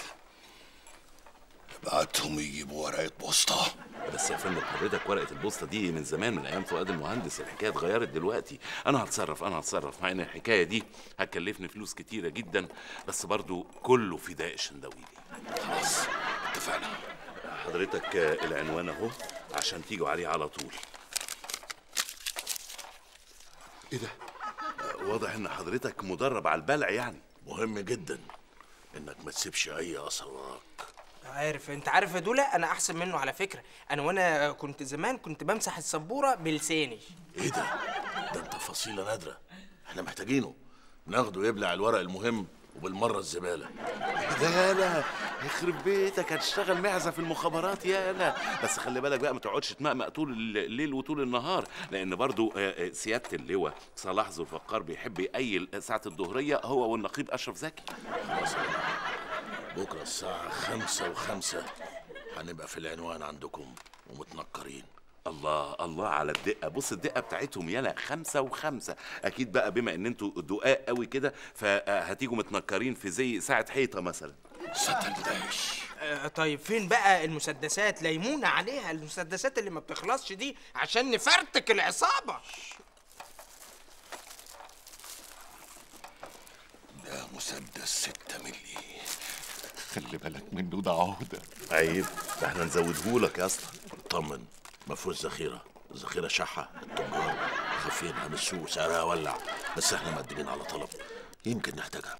ابعتهم يجيبوا ورقه بوسطه. بس يا فندم حضرتك ورقه البوسطه دي من زمان، من ايام فؤاد المهندس، الحكايه اتغيرت دلوقتي. انا هتصرف مع ان الحكايه دي هتكلفني فلوس كتيره جدا، بس برضو كله فداء الشندويلي. خلاص اتفقنا. حضرتك العنوان اهو عشان تيجوا عليه على طول. ايه ده؟ واضح ان حضرتك مدرب على البلع يعني. مهم جدا انك ما تسيبش اي اثر وراك. انت عارف يا دوله، انا احسن منه على فكره. وانا كنت زمان كنت بمسح السبوره بلساني. ايه ده انت فصيله نادره، احنا محتاجينه ناخده يبلع الورق المهم وبالمره الزباله. يالا يخرب بيتك، هتشتغل معزه في المخابرات يالا. بس خلي بالك بقى ما تقعدش تمقمق طول الليل وطول النهار، لان برضو سياده اللواء صلاح ذو الفقار بيحب يقيل ساعه الظهريه هو والنقيب اشرف زكي. خلاص يا جماعه، بكره الساعه 5:05 هنبقى في العنوان عندكم ومتنكرين. الله على الدقه، بص الدقه بتاعتهم يالا 5:05. اكيد بقى بما ان انتوا دقاق قوي كده فهتيجوا متنكرين في زي ساعه حيطه مثلا. صدقنيش. طيب فين بقى المسدسات؟ ليمونه عليها المسدسات اللي ما بتخلصش دي عشان نفرتك العصابه. ده مسدس 6 مللي، خلي بالك منه، ده عهده. عيب، ده احنا نزودهولك يا اسطى. اطمن، مفروض ذخيره شحه، التجار خافينها من السوق سعرها ولع، بس احنا مقدمين على طلب يمكن نحتاجها.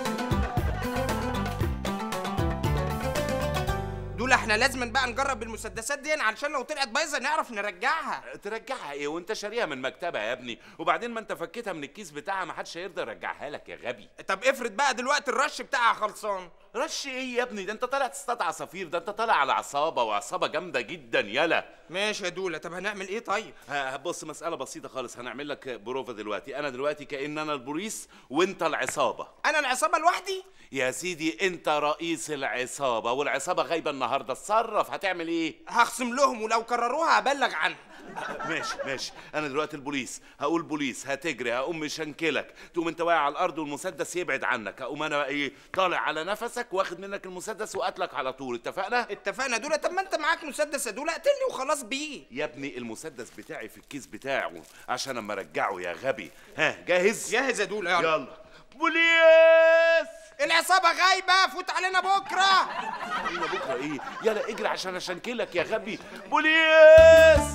دول احنا لازم بقى نجرب المسدسات دي علشان لو طلعت بايظه نعرف نرجعها. ترجعها ايه وانت شاريها من مكتبها يا ابني؟ وبعدين ما انت فكيتها من الكيس بتاعها، ما حدش هيرضى يرجعها لك يا غبي. طب افرض بقى دلوقتي الرش بتاعها خلصان. رش ايه يا ابني؟ ده انت طالع تصطاد عصافير، ده انت طالع على عصابه، وعصابه جامده جدا يلا. ماشي يا دوله، طب هنعمل ايه طيب؟ بص مساله بسيطه خالص، هنعمل لك بروفا دلوقتي. انا دلوقتي كأن انا البوليس وانت العصابه. انا العصابه لوحدي؟ يا سيدي انت رئيس العصابه، والعصابه غايبه النهارده، اتصرف. هتعمل ايه؟ هخصم لهم، ولو كرروها هبلغ عنهم. ماشي انا دلوقتي البوليس، هقول بوليس، هتجري، هقوم مشنكلك، تقوم انت واقع على الارض والمسدس يبعد عنك، هقوم انا ايه طالع على نفسك واخد منك المسدس وقتلك على طول. اتفقنا دوله. طب ما انت معاك مسدس يا دوله، قتلني وخلاص بيه. يا ابني المسدس بتاعي في الكيس بتاعه عشان اما ارجعه يا غبي. جاهز يا دوله؟ يلا بوليس، العصابة غايبة، فوت علينا بكرة. بكرة ايه؟ يلا اجري عشان اشنكلك يا غبي. بوليس،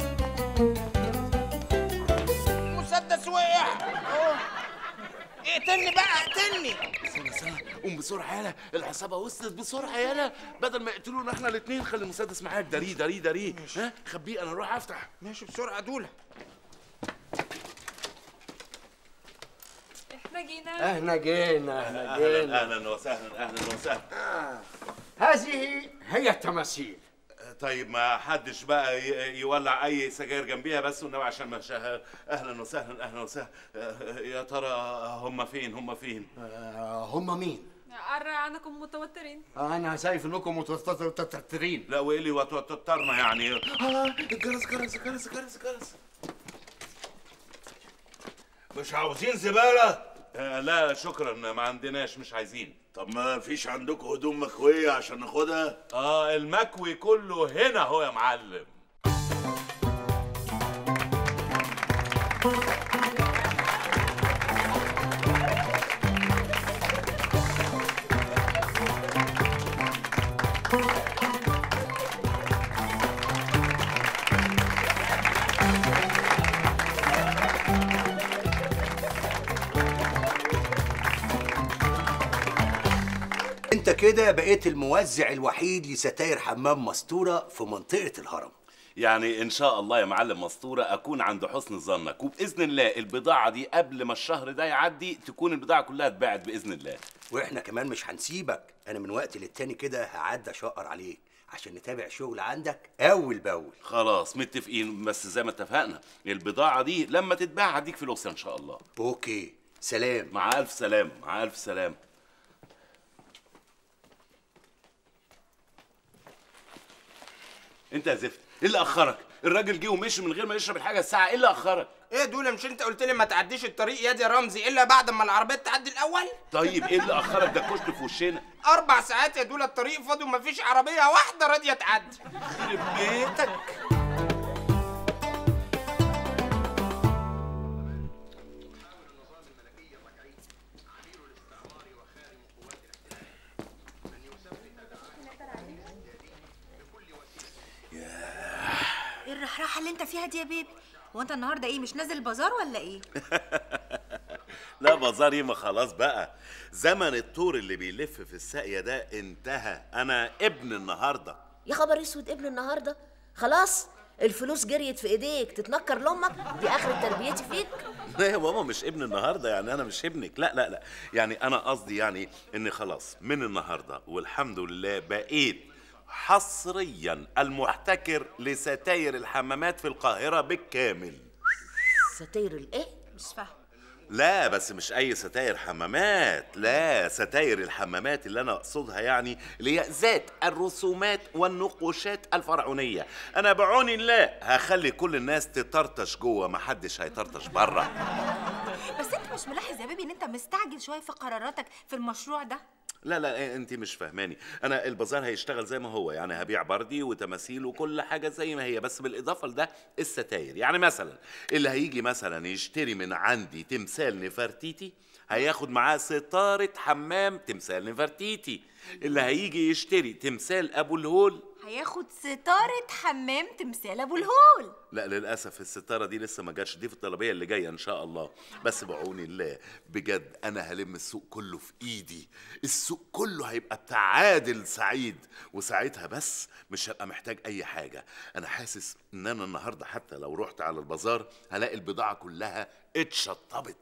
المسدس وقع. اقتلني بقى، اقتلني. استنى قوم بسرعة يالا، العصابة وصلت بسرعة يالا، بدل ما يقتلونا احنا الاتنين خلي المسدس معاك. داريه خبيه، انا اروح افتح. ماشي بسرعة دولة. احنا جينا. اهلا وسهلا. هذه هي التماثيل. طيب ما حدش بقى يولع اي سجاير جنبيها بس والنبي عشان ما شاها. اهلا وسهلا. يا ترى هم فين؟ هم مين؟ أرى عنكم متوترين. انا شايف انكم متوترين. لا وايه اللي وتوترنا يعني؟ الجرس. مش عاوزين زباله؟ لا شكرا، ما عندناش، مش عايزين. طب ما فيش عندكم هدوم مكويه عشان ناخدها؟ المكوي كله هنا اهو يا معلم. انت كده بقيت الموزع الوحيد لستاير حمام مستورة في منطقة الهرم. يعني ان شاء الله يا معلم مستورة اكون عند حسن ظنك، وباذن الله البضاعة دي قبل ما الشهر ده يعدي تكون البضاعة كلها اتباعت باذن الله. واحنا كمان مش هنسيبك، انا من وقت للتاني كده هعدي اشقر عليك عشان نتابع شغل عندك اول باول. خلاص متفقين، بس زي ما اتفقنا البضاعة دي لما تتباع هديك فلوسها ان شاء الله. اوكي، سلام. مع الف سلام، مع الف سلام. انت يا زفت، ايه اللي اخرك؟ الراجل جه ومشي من غير ما يشرب الحاجه الساعه، ايه اللي اخرك؟ ايه يا دوله، مش انت قلت لي ما تعديش الطريق يا دي رمزي الا بعد ما العربيات تعدي الاول؟ طيب ايه اللي اخرك؟ ده كشت في وشنا. 4 ساعات يا دوله الطريق فاضي ومفيش عربيه واحده راضيه تعدي. يخرب بيتك. ايه الرحراحه اللي انت فيها دي يا بيبي؟ هو انت النهارده ايه، مش نازل البازار ولا ايه؟ لا بازار ايه، ما خلاص بقى زمن الطور اللي بيلف في الساقيه ده انتهى. انا ابن النهارده. يا خبر اسود، ابن النهارده؟ خلاص الفلوس جريت في ايديك تتنكر لامك؟ دي اخر تربيتي فيك. لا يا ماما مش ابن النهارده، يعني انا مش ابنك، لا لا لا، يعني انا قصدي يعني ان خلاص من النهارده والحمد لله بقيت حصريا المحتكر لستاير الحمامات في القاهره بالكامل. ستاير الايه؟ مش فاهم. لا بس مش اي ستاير حمامات، لا ستاير الحمامات اللي انا اقصدها يعني اللي هي ذات الرسومات والنقوشات الفرعونيه. انا بعون الله هخلي كل الناس تطرطش جوه، محدش هيطرطش بره. بس انت مش ملاحظ يا بيبي ان انت مستعجل شويه في قراراتك في المشروع ده؟ لا لا انت مش فاهماني، انا البازار هيشتغل زي ما هو، يعني هبيع بردي وتماثيل وكل حاجه زي ما هي، بس بالاضافه لده الستاير. يعني مثلا اللي هيجي مثلا يشتري من عندي تمثال نفرتيتي هياخد معاه ستاره حمام تمثال نفرتيتي. اللي هيجي يشتري تمثال ابو الهول هياخد ستاره حمام تمثال ابو الهول. لا للاسف الستاره دي لسه ما جاتش، دي في الطلبيه اللي جايه ان شاء الله. بس بعون الله بجد انا هلم السوق كله في ايدي، السوق كله هيبقى بتاع عادل سعيد، وساعتها بس مش هبقى محتاج اي حاجه. انا حاسس ان انا النهارده حتى لو رحت على البازار هلاقي البضاعه كلها اتشطبت.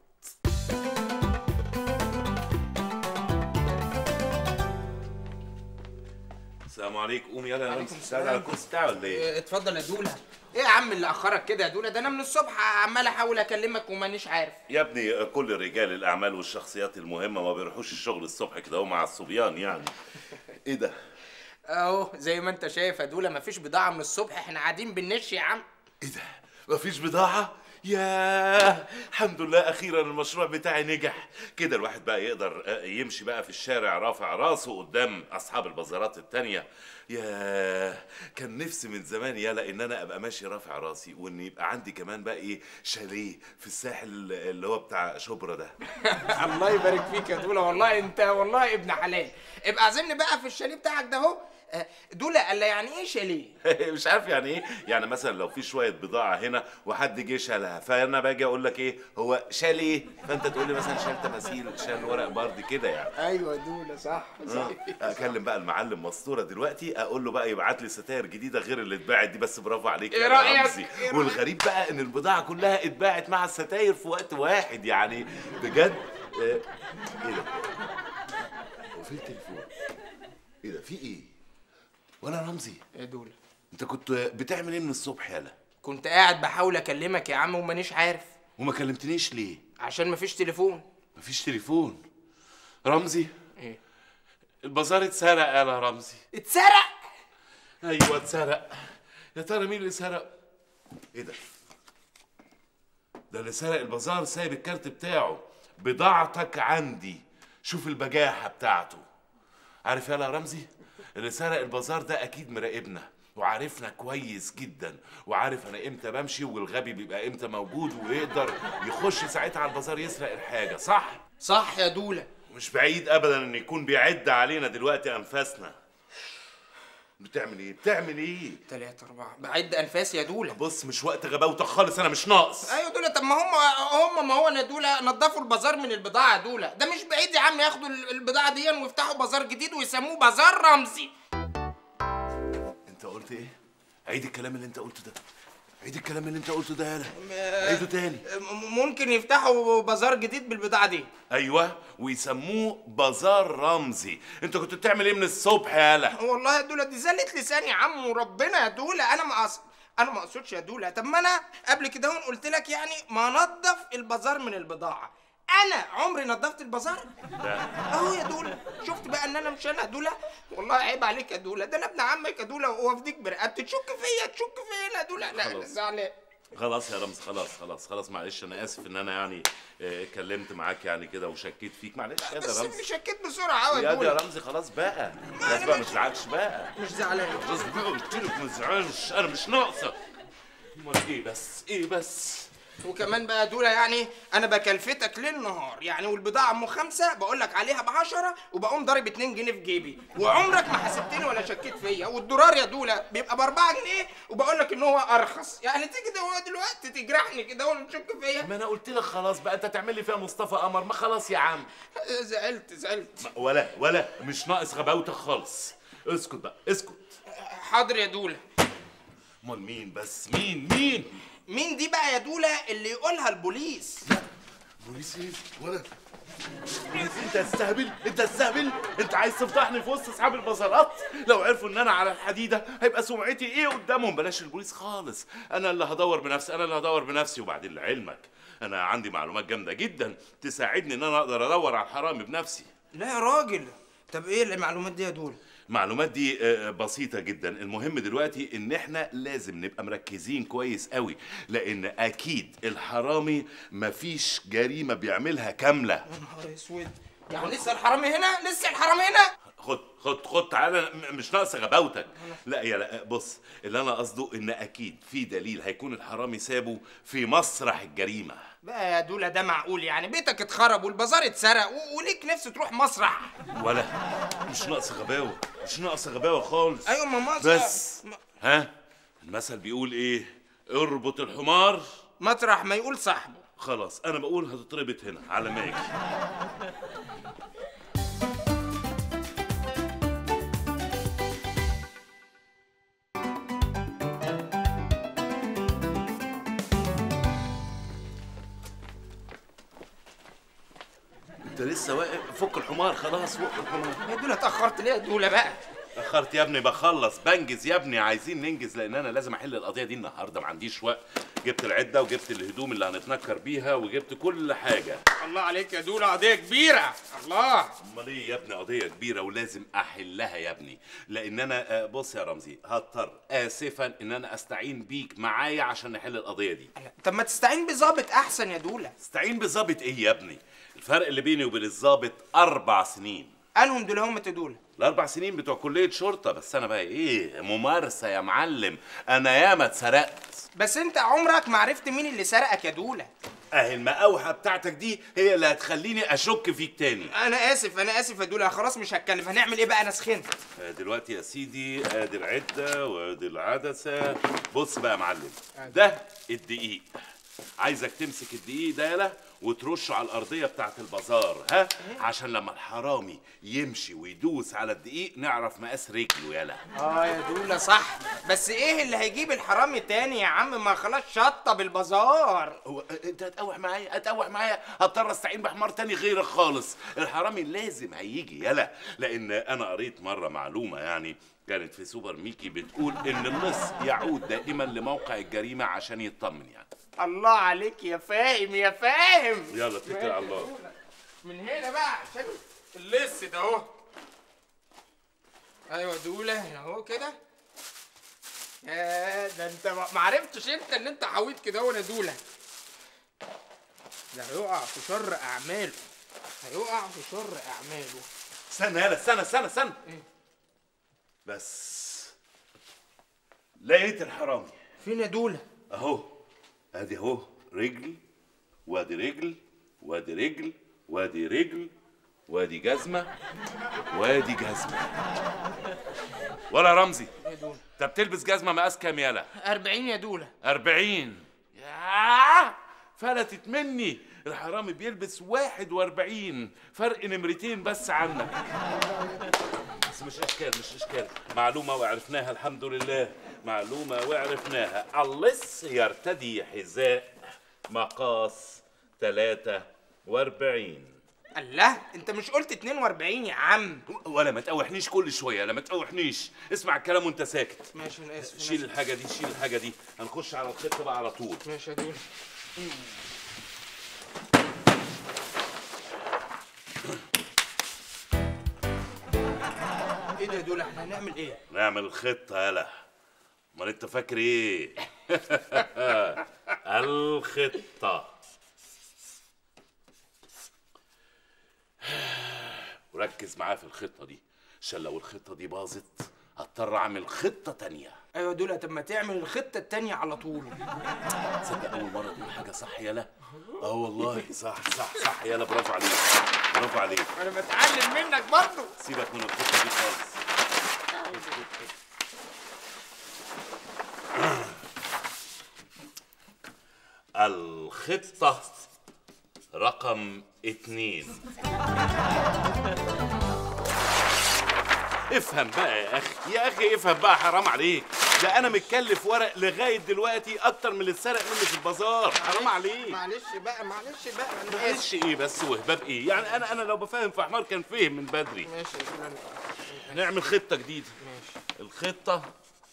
السلام عليكم. قوم يلا يا رمزي، تساعد على الكرسي بتاعي ولا ايه؟ اتفضل يا دوله. ايه يا عم اللي اخرك كده يا دوله؟ ده انا من الصبح عمال احاول اكلمك ومانيش عارف. يا ابني كل رجال الاعمال والشخصيات المهمه ما بيروحوش الشغل الصبح كده اهو مع الصبيان يعني. ايه ده؟ اهو زي ما انت شايف يا دوله مفيش بضاعه من الصبح، احنا قاعدين بننش يا عم. ايه ده؟ مفيش بضاعه؟ ياه الحمد لله اخيرا المشروع بتاعي نجح. كده الواحد بقى يقدر يمشي بقى في الشارع رافع راسه قدام اصحاب البازارات التانية. ياه كان نفسي من زمان يالا ان انا ابقى ماشي رافع راسي، وان يبقى عندي كمان بقى ايه شاليه في الساحل اللي هو بتاع شبرا ده. الله يبارك فيك يا دوله، والله انت والله ابن حلال. ابقى عزمني بقى في الشاليه بتاعك ده اهو. دوله قال لي يعني ايه شاليه؟ مش عارف يعني ايه؟ يعني مثلا لو في شويه بضاعه هنا وحد جه شالها، فانا باجي اقول لك ايه هو شال ايه؟ فانت تقول لي مثلا شال تماثيل، شال ورق برد كده يعني. ايوه دوله صح. اكلم بقى المعلم مستوره دلوقتي اقول له بقى يبعت لي ستاير جديده غير اللي اتباعت دي، بس برافو عليك يا رأيك؟ والغريب بقى ان البضاعه كلها اتباعت مع الستاير في وقت واحد يعني بجد. ايه ده؟ هو في التليفون؟ ايه ده؟ في ايه؟ وانا رمزي يا دوله انت كنت بتعمل ايه من الصبح يالا؟ كنت قاعد بحاول اكلمك يا عم ومانيش عارف. وما كلمتنيش ليه؟ عشان مفيش تليفون. مفيش تليفون؟ رمزي ايه؟ البازار اتسرق يا رمزي. اتسرق؟ ايوه اتسرق. يا ترى مين اللي سرق؟ ايه ده؟ ده اللي سرق البازار سايب الكارت بتاعه. بضاعتك عندي، شوف البجاحه بتاعته. عارف يا رمزي؟ اللي سرق البازار ده اكيد مراقبنا، وعارفنا كويس جدا، وعارف انا امتى بمشي والغبي بيبقى امتى موجود، ويقدر يخش ساعتها على البازار يسرق الحاجه. صح؟ صح يا دوله. مش بعيد ابدا ان يكون بيعد علينا دلوقتي انفاسنا. بتعمل ايه؟ بتعمل ايه؟ 3 4 بعد انفاسي يا دوله. بص مش وقت غباوتك خالص، انا مش ناقص. ايوه دوله. طب ما ما هو يا دوله نضفوا البازار من البضاعه يا دوله. ده مش بعيد يا عم ياخدوا البضاعه دي ويفتحوا بازار جديد ويسموه بازار رمزي. انت قلت ايه؟ عيد الكلام اللي انت قلته ده. عيد الكلام اللي انت قلته ده يالا. عيده تاني. ممكن يفتحوا بازار جديد بالبضاعه دي. ايوه ويسموه بازار رمزي. انت كنت بتعمل ايه من الصبح يالا؟ والله يا دوله دي زلت لساني يا عم وربنا يا دوله. انا ما اقصدش يا دوله. طب ما انا قبل كده قلت لك يعني ما نضف البازار من البضاعه. انا عمري نضفت البازار؟ لا. اهو يا دوله. شفت بقى ان انا مش انا يا دوله. والله عيب عليك يا دوله. ده انا ابن عمك يا دوله وافديك برقبتي. تشك فيا يا دوله. لا زعلان. خلاص يا رمز، خلاص معلش، انا اسف ان انا يعني اتكلمت معاك يعني كده وشكيت فيك. معلش يا رمز. بس شكيت بسرعه قوي يا رمزي. خلاص بقى ما تزعلش بقى. مش زعلان. خلاص بقى قلت لك ما تزعلش، انا مش ناقصه. امال ايه بس وكمان بقى دوله يعني انا بكلفتك ليل نهار يعني، والبضاعه ام 5 بقول لك عليها ب10 وبقوم ضارب 2 جنيه في جيبي، وعمرك ما حسبتني ولا شكيت فيا. والدولار يا دوله بيبقى ب4 جنيه وبقول لك ان هو ارخص. يعني تيجي دلوقتي تجرحني كده وتشك فيا. ما انا قلت لك خلاص بقى، انت تعمل لي فيها مصطفى قمر. ما خلاص يا عم. زعلت. ولا مش ناقص غباوتك خالص. اسكت بقى اسكت. حاضر يا دوله. امال مين بس؟ مين دي بقى يا دوله اللي يقولها البوليس؟ بوليس ايه؟ ولا انت تستهبل؟ انت عايز تفضحني في وسط اصحاب البازارات؟ لو عرفوا ان انا على الحديده هيبقى سمعتي ايه قدامهم؟ بلاش البوليس خالص، انا اللي هدور بنفسي. وبعدين لعلمك انا عندي معلومات جامده جدا تساعدني ان انا اقدر ادور على الحرامي بنفسي. لا يا راجل. طب ايه المعلومات دي يا دوله؟ المعلومات دي بسيطة جدا. المهم دلوقتي ان احنا لازم نبقى مركزين كويس قوي، لان اكيد الحرامي مفيش جريمة بيعملها كاملة. يا نهار اسود. يعني لسه الحرامي هنا؟ خد تعالى. مش ناقص غباوتك. لا بص، اللي انا قصده ان اكيد في دليل هيكون الحرامي سابه في مسرح الجريمة. بقى يا دوله ده معقول يعني؟ بيتك اتخرب والبازار اتسرق وليك نفس تروح مسرح؟ ولا مش ناقص غباوة خالص. ايوه ما بس ها المثل بيقول ايه؟ اربط الحمار مطرح ما يقول صاحبه. خلاص انا بقول هتتربط هنا على ما يجي. انت لسه واقف؟ فك الحمار خلاص. فك الحمار يا دوله. اتاخرت ليه يا دوله بقى؟ اتاخرت يا ابني بخلص بنجز يا ابني. عايزين ننجز لان انا لازم احل القضيه دي النهارده، ما عنديش وقت. جبت العده وجبت الهدوم اللي هنتنكر بيها وجبت كل حاجه. الله عليك يا دوله، قضيه كبيره. الله. امال ايه يا ابني؟ قضيه كبيره ولازم احلها يا ابني، لان انا بص يا رمزي هضطر اسفا ان انا استعين بيك معايا عشان نحل القضيه دي. طب ما تستعين بظابط احسن يا دوله. استعين بظابط ايه يا ابني؟ الفرق اللي بيني وبين الظابط 4 سنين. انهم دول هم تدول؟ ال4 سنين بتوع كلية شرطة. بس أنا بقى إيه؟ ممارسة يا معلم. أنا ياما اتسرقت. بس أنت عمرك ما عرفت مين اللي سرقك يا دولة. أهي المقاوحة بتاعتك دي هي اللي هتخليني أشك فيك تاني. أنا آسف يا دولة. خلاص مش هتكلم. هنعمل إيه بقى؟ أنا سخنت. دلوقتي يا سيدي آدي العدة وآدي العدسة. بص بقى يا معلم، ده الدقيق. عايزك تمسك الدقيق ده يالا وترشه على الارضيه بتاعت البازار، ها؟ عشان لما الحرامي يمشي ويدوس على الدقيق نعرف مقاس رجله يالا. يا دوله صح. بس ايه اللي هيجيب الحرامي تاني يا عم؟ ما خلاص شطب البازار. هو انت هتقوح معايا هضطر استعين بحمار تاني غيرك خالص. الحرامي لازم هيجي يالا، لان انا قريت مره معلومه يعني كانت في سوبر ميكي بتقول ان اللص يعود دائما لموقع الجريمه عشان يطمن يعني. الله عليك يا فاهم. يلا اتكل على الله. من هنا بقى عشان اللص ده اهو. ايوه دوله هنا اهو كده. يا ده انت ما عرفتش انت ان انت حويت كده وانا دوله. ده هيقع في شر اعماله. استنى يالا استنى. إيه؟ بس لقيت الحرامي. فين يا دوله؟ اهو، ادي اهو رجل وادي رجل وادي رجل وادي رجل وادي جزمه وادي جزمه. ولا رمزي، انت بتلبس جزمه مقاس كام يالا؟ 40 يا دوله. 40؟ ياه فلتت مني. الحرامي بيلبس 41، فرق نمرتين بس عنك. بس مش اشكال، معلومه وعرفناها الحمد لله، معلومه وعرفناها. اللص يرتدي حذاء مقاس 43. الله، انت مش قلت 42 يا عم؟ ولا ما تقوحنيش كل شويه، لا ما تقوحنيش، اسمع الكلام وانت ساكت. ماشي انا اسف. شيل الحاجه دي، شيل الحاجه دي، هنخش على الخطه بقى على طول. ماشي يا دوله. ايه ده يا دوله، احنا هنعمل ايه؟ نعمل الخطه يالا. امال انت فاكر ايه؟ الخطه. وركز معايا في الخطه دي، عشان لو الخطه دي باظت هضطر اعمل خطه تانية. ايوه يا دوله، طب ما تعمل الخطه التانية على طول. تصدق اول مره تقول حاجه صح يالا؟ اه والله صح يالا، برافو عليك برافو عليك. انا بتعلم منك برضه. سيبك من الخطه دي خالص. الخطه رقم 2. افهم بقى يا اخي افهم بقى، حرام عليك. ده انا متكلف ورق لغايه دلوقتي اكتر من اللي اتسرق مني في البازار، حرام عليك. معلش بقى معلش ايه بس وهباب ايه؟ يعني انا لو بفهم في حمار كان فهم من بدري. ماشي نعمل خطه جديده. ماشي. الخطه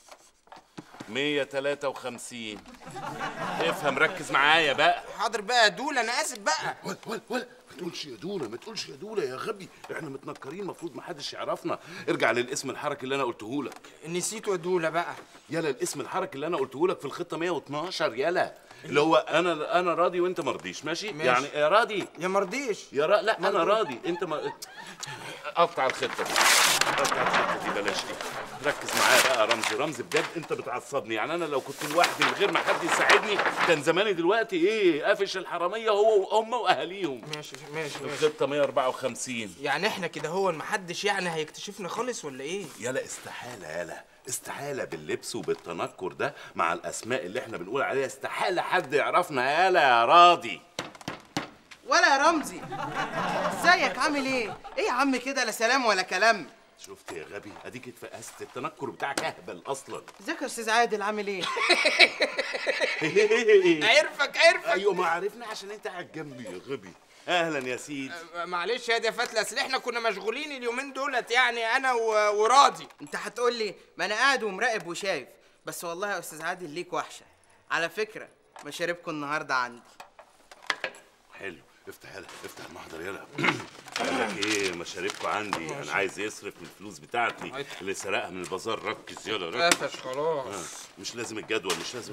153. افهم، ركز معايا بقى. حاضر بقى يا دوله، انا اسف بقى. ولا ما تقولش يا دوله يا غبي، احنا متنكرين، المفروض ما حدش يعرفنا. ارجع للاسم الحركي اللي انا قلته لك. نسيته يا دوله بقى. يلا الاسم الحركي اللي انا قلته لك في الخطه 112 يلا، اللي هو انا راضي وانت مرضيش. ماشي؟ يعني يا راضي يا مرضيش لا انا راضي انت قطع الخطه دي، بلاش دي. ركز معايا بقى رمزي بجد، انت بتعصبني. يعني انا لو كنت لوحدي من غير ما حد يساعدني كان زماني دلوقتي ايه، قافش الحراميه هو وامه واهاليهم. ماشي. الخطه 154. يعني احنا كده هو محدش يعني هيكتشفنا خالص ولا ايه؟ يلا استحاله باللبس وبالتنكر ده مع الاسماء اللي احنا بنقول عليها، استحاله حد يعرفنا. يا راضي ولا يا رمزي، ازيك عامل ايه؟ ايه يا عم كده، لا سلام ولا كلام. شفت يا غبي، اديك اتفقست، التنكر بتاعك اهبل اصلا. ازيك يا استاذ عادل، عامل ايه؟ عرفك ايوه ما عرفنا عشان انت قاعد جنبي يا غبي. اهلا يا سيدي. معلش يا فتله، اصل احنا كنا مشغولين اليومين دولت، يعني انا وراضي. انت هتقول لي ما انا قاعد ومراقب وشايف، بس والله يا استاذ عادل ليك وحشه. على فكره مشاربكم النهارده عندي. حلو، افتح المحضر يلا. قال لك ايه مشاربكم عندي؟ انا عايز يصرف من الفلوس بتاعتي اللي سرقها من البازار. ركز يلا قفش خلاص. مش لازم الجدول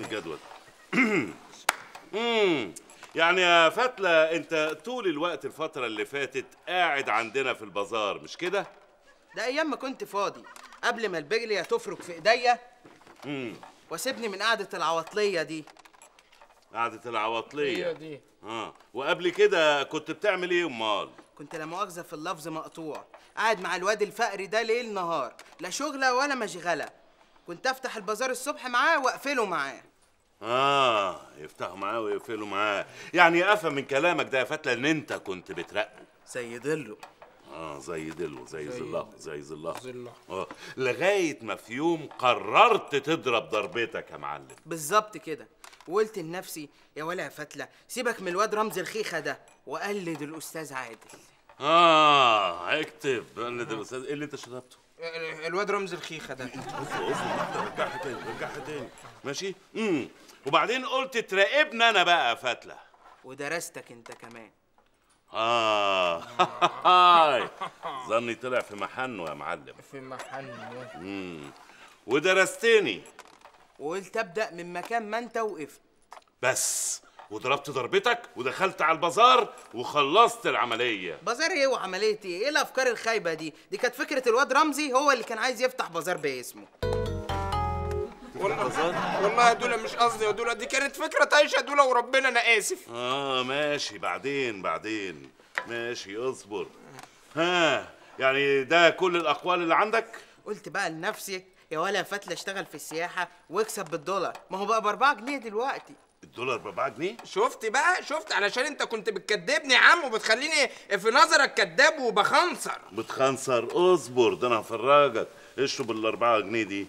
يعني يا فتلة انت طول الوقت الفترة اللي فاتت قاعد عندنا في البازار مش كده؟ ده ايام ما كنت فاضي، قبل ما البجلية تفرك في ايديا واسيبني من قعدة العواطلية دي. قعدة العواطلية هي دي. وقبل كده كنت بتعمل ايه امال؟ كنت لا مؤاخذة في اللفظ مقطوع، قاعد مع الواد الفقري ده ليل نهار، لا شغلة ولا مشغلة. كنت افتح البازار الصبح معاه واقفله معاه. يفتحوا معاه ويقفلوا معاه. يعني افهم من كلامك ده يا فتلة ان انت كنت بترقه زي ضله. زي ضله، زي ظله. لغايه ما في يوم قررت تضرب ضربتك يا معلم. بالظبط كده، وقلت لنفسي يا ولا يا فتله، سيبك من الواد رمزي الخيخه ده وقلد الاستاذ عادل. اكتب قلد الاستاذ. ايه اللي انت شربته؟ الواد رمزي الخيخه ده. رجعها تاني ماشي. وبعدين قلت تراقبني انا بقى يا فتله، ودرستك انت كمان. ظني طلع في محنه يا معلم. في محنه. ودرستني وقلت ابدا من مكان ما انت وقفت بس، وضربت ضربتك ودخلت على البازار وخلصت العمليه. بازار ايه وعمليه ايه؟ ايه الافكار الخايبه دي؟ دي كانت فكره الواد رمزي، هو اللي كان عايز يفتح بازار باسمه. والله يا دولا مش قصدي يا دولا، دي كانت فكره طايشه يا دولا وربنا انا اسف. ماشي، بعدين ماشي، اصبر. ها يعني ده كل الاقوال اللي عندك؟ قلت بقى لنفسي يا ولا فتله اشتغل في السياحه واكسب بالدولار، ما هو بقى ب4 جنيه دلوقتي. الدولار ب4 جنيه؟ شفت بقى، شفت علشان انت كنت بتكدبني يا عم وبتخليني في نظرك كداب وبخنصر. بتخنصر؟ اصبر، ده انا هفرجك. اشرب ال4 جنيه دي.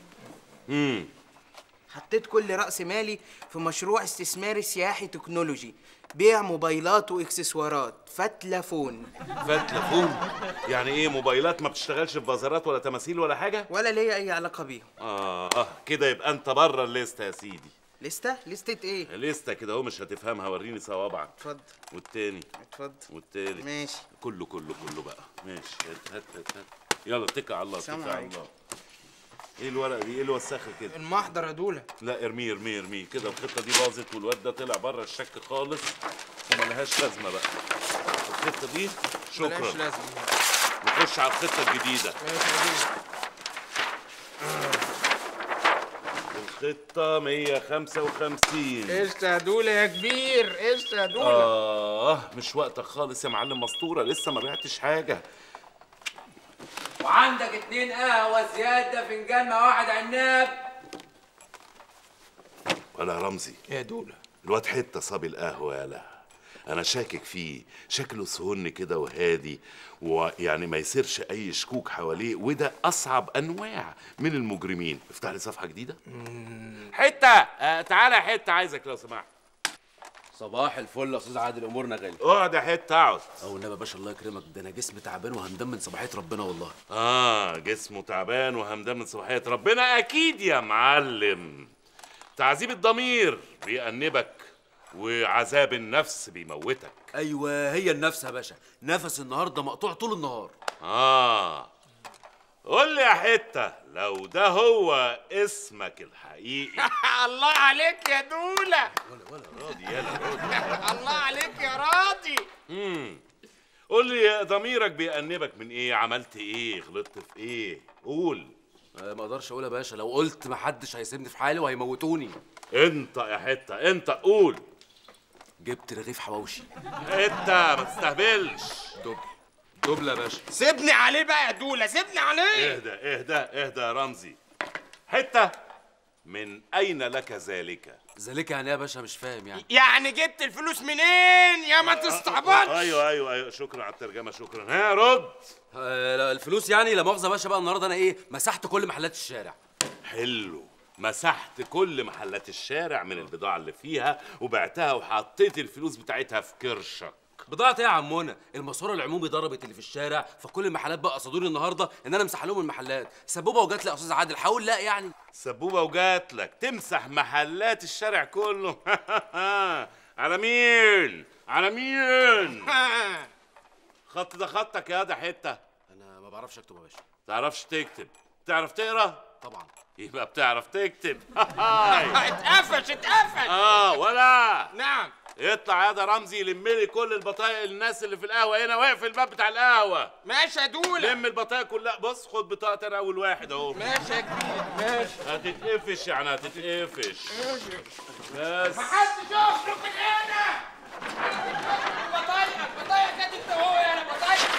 حطيت كل رأس مالي في مشروع استثماري سياحي تكنولوجي، بيع موبايلات واكسسوارات فتلافون. فتلافون؟ يعني ايه موبايلات ما بتشتغلش في بازارات ولا تماثيل ولا حاجه؟ ولا ليا اي علاقه بيهم. كده يبقى انت بره الليسته يا سيدي. لستة ايه؟ لسته كده اهو، مش هتفهمها، وريني صوابعك. اتفضل. والتاني. اتفضل. والتالت. ماشي. كله بقى. ماشي، هات. يلا اتكل على الله، اتكل على الله. ايه الورقه دي؟ ايه اللي وسخها كده؟ المحضر يا دولا. لا ارميه كده، الخطه دي باظت والواد ده طلع بره الشك خالص وملهاش لازمه بقى. الخطه دي شكرا، ملهاش لازمه. نخش على الخطه الجديده. الخطه 155. قشطه يا دولا يا كبير، قشطه يا دولا. مش وقتك خالص يا معلم مسطوره، لسه ما بعتش حاجه. وعندك 2 قهوة زيادة، فنجان مع 1 عناب. ولا رمزي يا دولا، الواد حته صبي القهوه، يالا انا شاكك فيه، شكله سهن كده وهادي، ويعني ما يصيرش اي شكوك حواليه، وده اصعب انواع من المجرمين. افتح لي صفحه جديده. حته تعالى يا حته، عايزك لو سمحت. صباح الفل يا استاذ عادل، امورنا غالي. اقعد يا حته، اقعد. والنبي يا باشا الله يكرمك، ده انا جسمي تعبان وهمدان من صباحيه ربنا والله. جسمه تعبان وهمدان من صباحيه ربنا، اكيد يا معلم. تعذيب الضمير بيأنبك وعذاب النفس بيموتك. ايوه هي النفس يا باشا، نفس النهارده مقطوع طول النهار. قول لي يا حته، لو ده هو اسمك الحقيقي. الله عليك يا دولا. ولا راضي يالا راضي. الله عليك يا راضي. قول لي ضميرك بيأنبك من ايه؟ عملت ايه؟ غلطت في ايه؟ قول. ما اقدرش اقول يا باشا، لو قلت محدش هيسيبني في حالي وهيموتوني. انت يا حته، انت قول. جبت رغيف حواوشي. انت ما تستهبلش. دبل يا باشا. سيبني عليه بقى يا دولا، سيبني عليه. اهدى يا رمزي. حته، من اين لك ذلك؟ ذلك يعني يا باشا مش فاهم يعني جبت الفلوس منين يا ما تستعبطش؟ ايوه شكرا على الترجمه، شكرا. رد. الفلوس يعني لا مؤاخذه يا باشا، بقى النهارده انا مسحت كل محلات الشارع. حلو، مسحت كل محلات الشارع من البضاعه اللي فيها وبعتها وحطيت الفلوس بتاعتها في كرشك. بضاعة ايه يا عمونا؟ الماسوره العمومي ضربت اللي في الشارع، فكل المحلات بقى قصدوني النهارده ان انا امسح لهم المحلات. سبوبه وجات لي يا استاذ عادل، حاول لا يعني. سبوبه وجات لك تمسح محلات الشارع كله؟ على مين؟ خط ده خطك يا ده حته. انا ما بعرفش اكتب يا باشا. تعرفش تكتب؟ تعرف تقرا؟ طبعا. يبقى بتعرف تكتب. اتقفش. ولا نعم. اطلع يا ده رمزي، لم لي كل البطايق الناس اللي في القهوه هنا، واقف في الباب بتاع القهوه. ماشي يا دولا. لم البطايق كلها. بص خد بطاقه انا اول واحد اهو. ماشي يا كبير، ماشي. هتتقفش يعني، هتتقفش. بس محدش يخرج من هنا. بطايق كانت انت هو يا بطايق.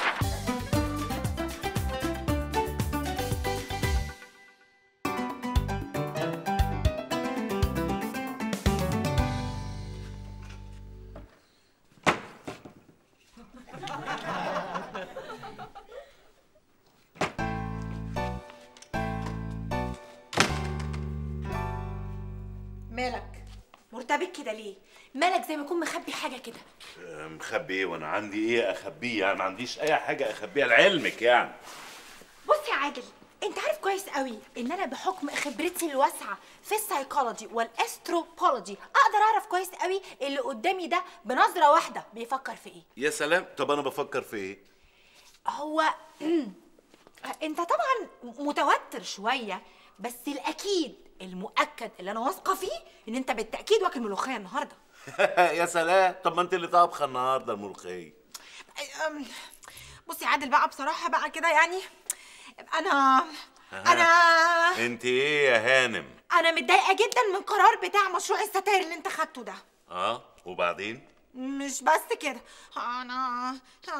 مالك مرتبك كده ليه؟ مالك زي ما يكون مخبي حاجه كده. مخبي ايه وانا عندي ايه اخبيه؟ يعني ما عنديش اي حاجه اخبيها لعلمك يعني. بص يا عادل، انت عارف كويس قوي ان انا بحكم خبرتي الواسعه في السايكولوجي والاستروبولوجي اقدر اعرف كويس قوي اللي قدامي ده بنظره واحده بيفكر في ايه. يا سلام، طب انا بفكر في ايه؟ هو انت طبعا متوتر شويه، بس الاكيد المؤكد اللي انا واثقه فيه ان انت بالتاكيد واكل ملوخيه النهارده. يا سلام، طب ما انت اللي طابخه النهارده الملوخيه. بص يا عادل بقى، بصراحه بقى كده يعني انا انت ايه يا هانم؟ انا متضايقه جدا من قرار بتاع مشروع الستاير اللي انت خدته ده. وبعدين؟ مش بس كده، انا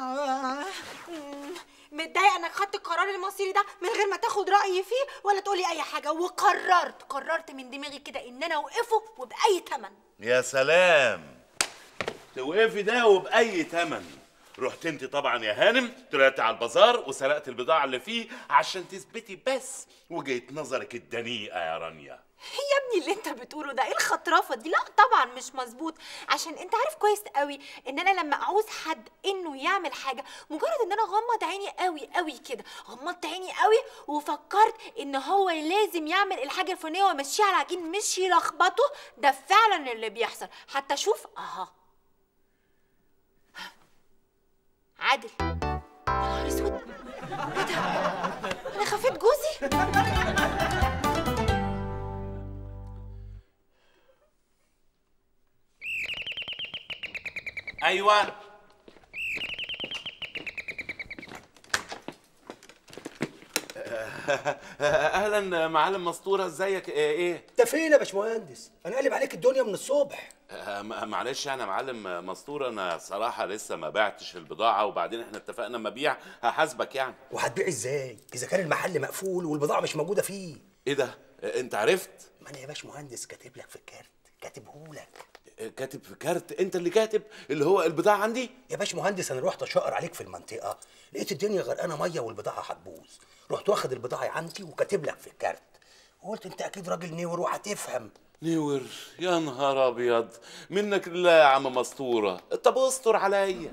متضايقه انك خدت القرار المصيري ده من غير ما تاخد رايي فيه ولا تقولي اي حاجه، وقررت من دماغي كده ان انا اوقفه وباي ثمن. يا سلام، توقفي ده وبأي تمن. رحت انت طبعا يا هانم، طلعت على البازار وسرقت البضاعة اللي فيه عشان تثبتي بس وجهة نظرك الدنيئة يا رانيا. يا ابني اللي انت بتقوله ده ايه الخطرافه دي؟ لا طبعا مش مظبوط، عشان انت عارف كويس قوي ان انا لما اعوز حد انه يعمل حاجه، مجرد ان انا غمض عيني قوي قوي كده، غمضت عيني قوي وفكرت ان هو لازم يعمل الحاجه الفلانيه ويمشيها على عجين مش يلخبطه، ده فعلا اللي بيحصل. حتى شوف عادل. يا نهار اسود، ايه ده؟ انا خفيت جوزي. ايوه اهلا معلم مسطوره، ازيك؟ ايه انت فين يا باشمهندس؟ انا قلب عليك الدنيا من الصبح. معلش يعني يا معلم مسطوره، انا صراحه لسه ما بعتش البضاعه، وبعدين احنا اتفقنا اما ابيع هحاسبك يعني. وهتبيع ازاي اذا كان المحل مقفول والبضاعه مش موجوده فيه؟ ايه ده؟ انت عرفت؟ ما انا يا باشمهندس كاتب لك في الكارت، كاتبهولك. كاتب في كارت؟ انت اللي كاتب اللي هو البضاعه عندي؟ يا باشمهندس انا رحت اشقر عليك في المنطقه، لقيت الدنيا غرقانه ميه والبضاعه هتبوظ، رحت واخد البضاعه عندي وكاتب لك في الكارت، وقلت انت اكيد راجل نور وهتفهم. نور؟ يا نهار ابيض، منك لله يا عم مسطوره. طب استر عليا.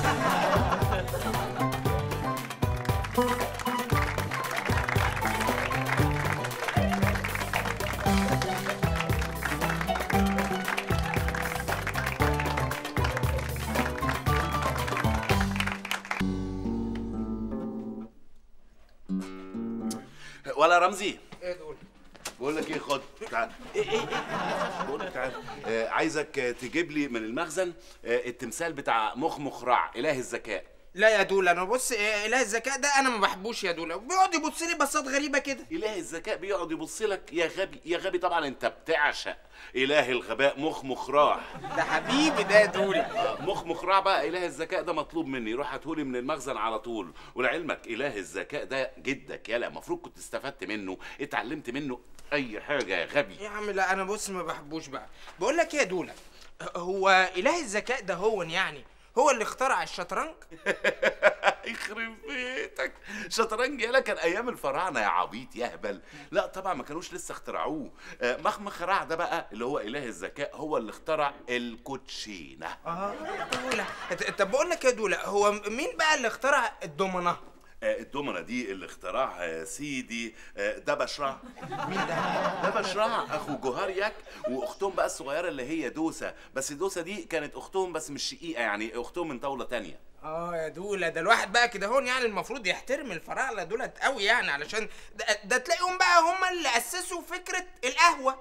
ولا رمزي؟ ايه دول؟ بقول لك ايه، خد تعال. ايه بقول لك تعال، عايزك تجيب لي من المخزن التمثال بتاع مخ رع اله الذكاء. لا يا دولا، انا بص اله الذكاء ده انا ما بحبوش يا دولا، بيقعد يبص لي بصات غريبه كده. اله الذكاء بيقعد يبص لك؟ يا غبي يا غبي، طبعا انت بتعشق اله الغباء مخ رع. ده حبيبي ده يا دولا. مخ رع بقى اله الذكاء ده مطلوب مني، روح هاتهولي من المخزن على طول. ولعلمك اله الذكاء ده جدك، يالا المفروض كنت استفدت منه، اتعلمت منه اي حاجه يا غبي. يا عم لا انا بص ما بحبوش بقى. بقول لك ايه يا دولا، هو اله الذكاء ده هو اللي اخترع الشطرنج؟ يخرب بيتك، شطرنج يالا كان ايام الفراعنه يا عبيط يا هبل. لا طبعا ما كانوش لسه اخترعوه. مخ رع ده بقى اللي هو اله الذكاء هو اللي اخترع الكوتشينه. دولا. طب بقول لك يا دولا، هو مين بقى اللي اخترع الدومنه؟ الدومنه دي اللي اخترعها سيدي دبش رع. مين ده؟ دبش رع اخو جوهريك، واختهم بقى الصغيره اللي هي دوسه، بس دوسه دي كانت اختهم بس مش شقيقه، يعني اختهم من طاوله تانية. يا دولا، ده الواحد بقى كده هون يعني المفروض يحترم الفراعنه دولت قوي يعني، علشان ده تلاقيهم بقى هم اللي اسسوا فكره القهوه.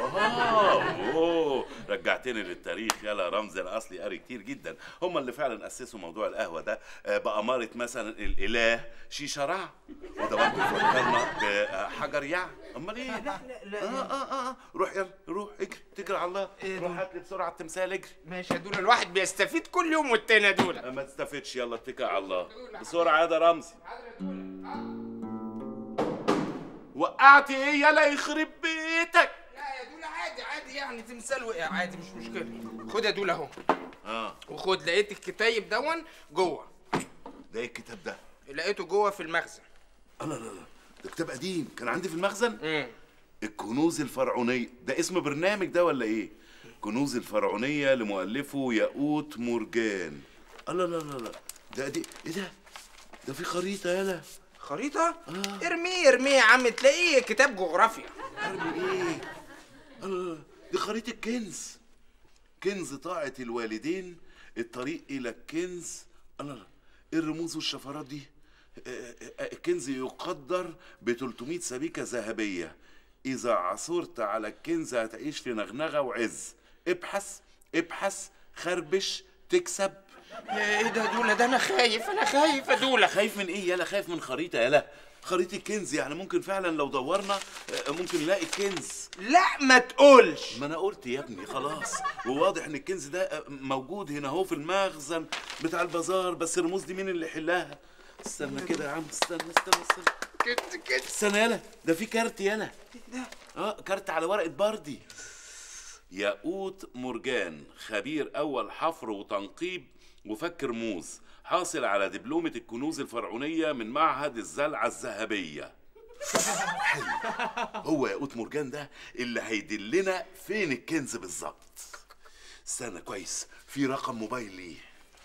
رجعتني للتاريخ يالا رمزي، انا اصلي قاري كتير جدا. هم اللي فعلا اسسوا موضوع القهوه ده، بأمارة مثلا الاله شيشه رع، وده برضه فكرنا بحجر يع. امال ايه؟ لا روح يلا، روح اجري، تجري على الله. روح هات لي بسرعه التمثال، اجري. ماشي يا دولا، الواحد بيستفيد كل يوم والتاني يا دولا. ما تستفدش، يلا اتكل على الله بسرعه يا ده رمزي. وقعت ايه يالا يخرب بيتك؟ لا يا دولا عادي يعني، تمثال وقع عادي مش مشكله. خد يا دولا اهو. وخد، لقيت الكتايب دون جوه. ده ايه الكتاب ده؟ لقيته جوه في المخزن. لا ده كتاب قديم كان عندي في المخزن. الكنوز الفرعونيه، ده اسم برنامج ده ولا ايه؟ كنوز الفرعونيه لمؤلفه ياقوت مرجان. لا ده دي ايه ده؟ ده في خريطه يالا. خريطه؟ ارميه يا عم، تلاقيه كتاب جغرافيا. ارمي ايه؟ دي خريطه كنز طاعه الوالدين، الطريق الى الكنز. ايه الرموز والشفرات دي؟ الكنز يقدر ب 300 سبيكه ذهبيه، اذا عثرت على الكنز هتعيش في نغنغه وعز. ابحث خربش تكسب. ايه ده دولا؟ ده انا خايف يا دولا. خايف من ايه يالا؟ خايف من خريطه يالا؟ خريطة كنز، يعني ممكن فعلا لو دورنا ممكن نلاقي الكنز. لا ما تقولش. ما انا قلت يا ابني خلاص، وواضح ان الكنز ده موجود هنا اهو في المخزن بتاع البازار، بس الرموز دي مين اللي يحلها؟ استنى كده يا عم، استنى كده استنى يالا، ده في كارت يالا. كارت على ورقة بردي. ياقوت مرجان، خبير اول حفر وتنقيب وفك رموز، حاصل على دبلومة الكنوز الفرعونية من معهد الزلعة الذهبية. حلو، هو ياقوت مرجان ده اللي هيدلنا فين الكنز بالظبط. استنى كويس، في رقم موبايل ليه.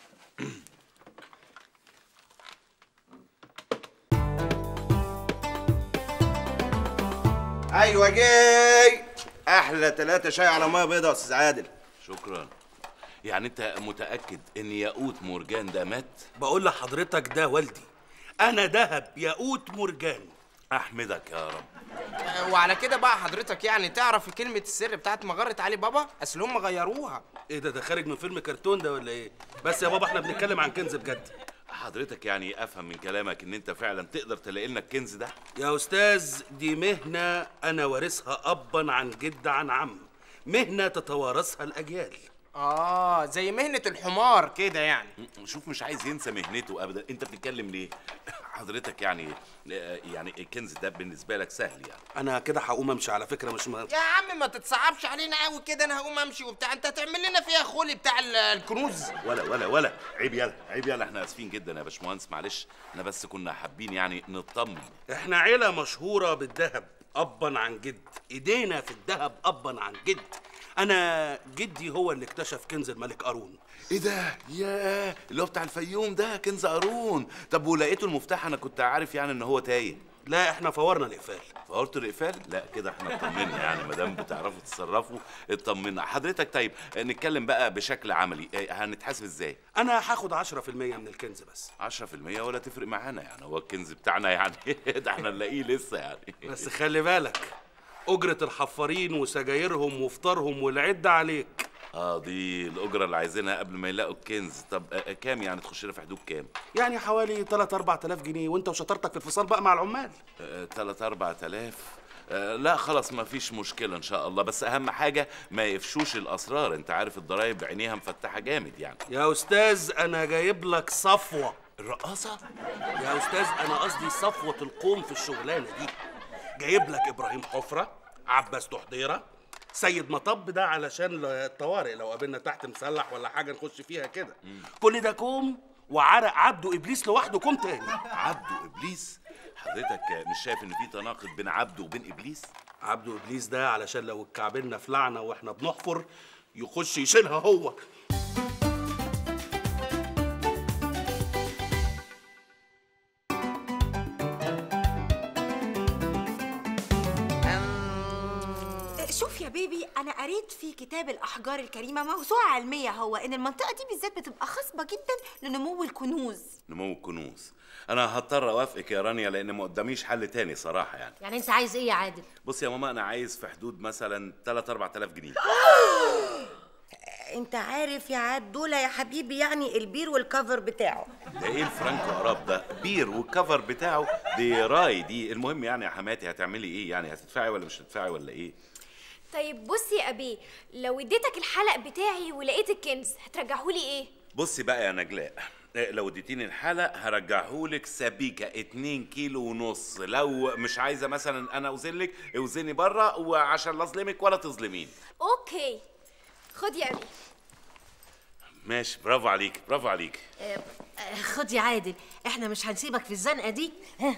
ايوه جاي. احلى 3 شاي على ميه بيضاء يا استاذ عادل. شكرا. يعني انت متأكد ان ياقوت مرجان ده مات؟ بقول لحضرتك ده والدي، انا دهب ياقوت مرجان. احمدك يا رب. وعلى كده بقى حضرتك يعني تعرف كلمة السر بتاعت مغارة علي بابا؟ اصل هم غيروها. ايه ده خارج من فيلم كرتون ده ولا ايه؟ بس يا بابا احنا بنتكلم عن كنز بجد. حضرتك يعني افهم من كلامك ان انت فعلا تقدر تلاقي لنا الكنز ده؟ يا استاذ دي مهنة انا وارثها ابا عن جد عن عم، مهنة تتوارثها الاجيال. زي مهنة الحمار كده يعني. شوف مش عايز ينسى مهنته ابدا، انت بتتكلم ليه؟ حضرتك يعني الكنز ده بالنسبه لك سهل يعني. انا كده هقوم امشي على فكره، مش يا عم ما تتصعبش علينا قوي كده، انا هقوم امشي وبتاع، انت هتعمل لنا فيها خولي بتاع الكنوز. ولا عيب يلا، احنا اسفين جدا يا باشمهندس، معلش احنا بس كنا حابين يعني نطمن. احنا عيله مشهوره بالذهب ابا عن جد، ايدينا في الذهب ابا عن جد. انا جدي هو اللي اكتشف كنز الملك قارون. ايه ده؟ ياه، اللي هو بتاع الفيوم ده، كنز قارون. طب ولقيته المفتاح؟ انا كنت عارف يعني ان هو تايه. لا احنا فورنا الاقفال. فورتوا الاقفال؟ لا كده احنا اطمنا يعني، ما دام بتعرفوا تتصرفوا اطمنا. حضرتك طيب نتكلم بقى بشكل عملي، هنتحاسب ازاي؟ انا هاخد 10% من الكنز بس. 10% ولا تفرق معانا يعني، هو الكنز بتاعنا يعني ده احنا نلاقيه لسه يعني. بس خلي بالك أجرة الحفارين وسجايرهم وفطارهم والعدة عليك. دي الأجرة اللي عايزينها قبل ما يلاقوا الكنز. طب كام يعني تخش لنا في حدود كام؟ يعني حوالي 3-4 آلاف جنيه، وأنت وشطارتك في الفصال بقى مع العمال. 3-4 آلاف؟ لا خلاص ما فيش مشكلة إن شاء الله، بس أهم حاجة ما يفشوش الأسرار، أنت عارف الضرايب عينيها مفتحة جامد يعني. يا أستاذ أنا جايب لك صفوة. الرقاصة؟ يا أستاذ أنا قصدي صفوة القوم في الشغلانة دي. جايب لك إبراهيم حفرة، عباس تحضيرة، سيد مطب ده علشان الطوارئ لو قابلنا تحت مسلح ولا حاجه نخش فيها كده. كل ده كوم، وعرق عبده ابليس لوحده كوم تاني. عبده ابليس؟ حضرتك مش شايف ان في تناقض بين عبده وبين ابليس؟ عبده ابليس ده علشان لو اتكعبلنا في لعنه واحنا بنحفر يخش يشيلها هو. شوف يا بيبي، انا قريت في كتاب الاحجار الكريمه موسوعه علميه هو ان المنطقه دي بالذات بتبقى خصبه جدا لنمو الكنوز. نمو الكنوز؟ انا هضطر اوافقك يا رانيا لان ما قداميش حل تاني صراحه يعني. يعني انت عايز ايه يا عادل؟ بص يا ماما، انا عايز في حدود مثلا 3-4 آلاف جنيه. انت عارف يا عاد دول يا حبيبي يعني البير والكفر بتاعه. ده ايه الفرانكو عرب ده؟ بير والكفر بتاعه دي راي دي. المهم يعني يا حماتي هتعملي ايه يعني؟ هتدفعي ولا مش هتدفعي ولا ايه؟ طيب بصي يا ابي، لو اديتك الحلق بتاعي ولقيت الكنز هترجعهولي ايه؟ بصي بقى يا نجلاء، لو اديتيني الحلق هرجعهولك سبيكه 2 كيلو ونص. لو مش عايزه مثلا انا اوزنلك اوزني بره، وعشان لا اظلمك ولا تظلميني. اوكي خد يا ابي. ماشي، برافو عليك برافو عليك. خد يا عادل، احنا مش هنسيبك في الزنقه دي.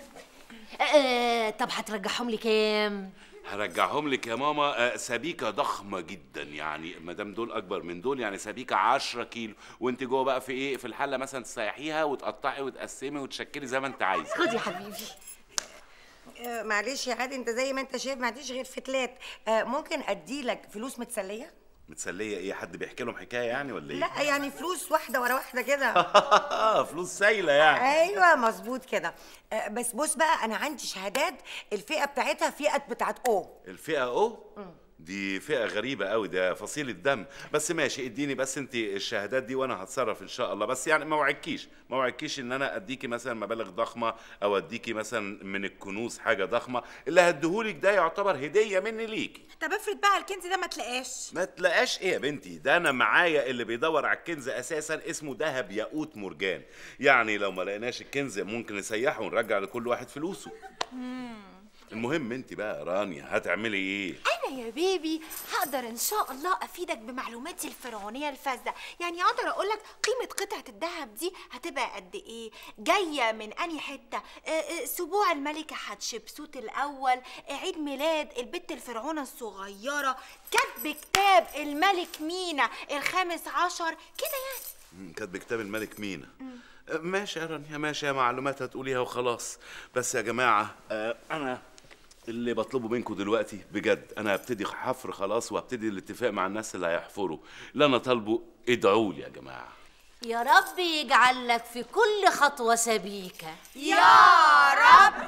طب هترجعهم لي كام؟ هرجعهم لك يا ماما سبيكه ضخمه جدا يعني، ما دام دول اكبر من دول يعني سبيكه 10 كيلو، وانت جوه بقى في ايه، في الحله مثلا تسيحيها وتقطعي وتقسمي وتشكلي زي ما انت عايزه. خد يا حبيبي. معلش يا عادل، انت زي ما انت شايف ما عنديش غير فتلات. ممكن اديلك فلوس متسليه؟ متسليه ايه؟ حد بيحكي لهم حكايه يعني ولا ايه؟ لا يعني فلوس واحده ورا واحده كده. فلوس سايله يعني. ايوه مظبوط كده. بس بص بقى، انا عندي شهادات الفئه بتاعتها فئه بتاعت او. الفئه او؟ دي فئة غريبة قوي، ده فصيلة دم. بس ماشي، اديني بس انت الشهادات دي وانا هتصرف ان شاء الله. بس يعني ما وعدكيش ان انا اديكي مثلا مبالغ ضخمة او اديكي مثلا من الكنوز حاجة ضخمة. اللي هديهولك ده يعتبر هدية مني ليكي. طب افرض بقى الكنز ده ما تلاقاش. ما تلاقاش ايه يا بنتي؟ ده انا معايا اللي بيدور على الكنز اساسا، اسمه دهب ياقوت مرجان. يعني لو ما لقيناش الكنز ممكن نسيحه ونرجع لكل واحد فلوسه. المهم انت بقى يا رانيا هتعملي ايه؟ انا يا بيبي هقدر ان شاء الله افيدك بمعلوماتي الفرعونيه الفاسده، يعني اقدر اقول لك قيمه قطعه الذهب دي هتبقى قد ايه، جايه من انهي حته، سبوع الملكه حتشبسوت الاول، عيد ميلاد البت الفرعونه الصغيره، كتب كتاب الملك مينا الخامس عشر كده يعني. كاتب كتاب الملك مينا. ماشي يا رانيا، ماشي يا معلومات هتقوليها وخلاص. بس يا جماعه انا اللي بطلبه منكم دلوقتي بجد، انا هبتدي حفر خلاص، وهبتدي الاتفاق مع الناس اللي هيحفروا. اللي انا طالبه ادعوا لي يا جماعه. يا رب يجعل لك في كل خطوة سبيكة يا رب.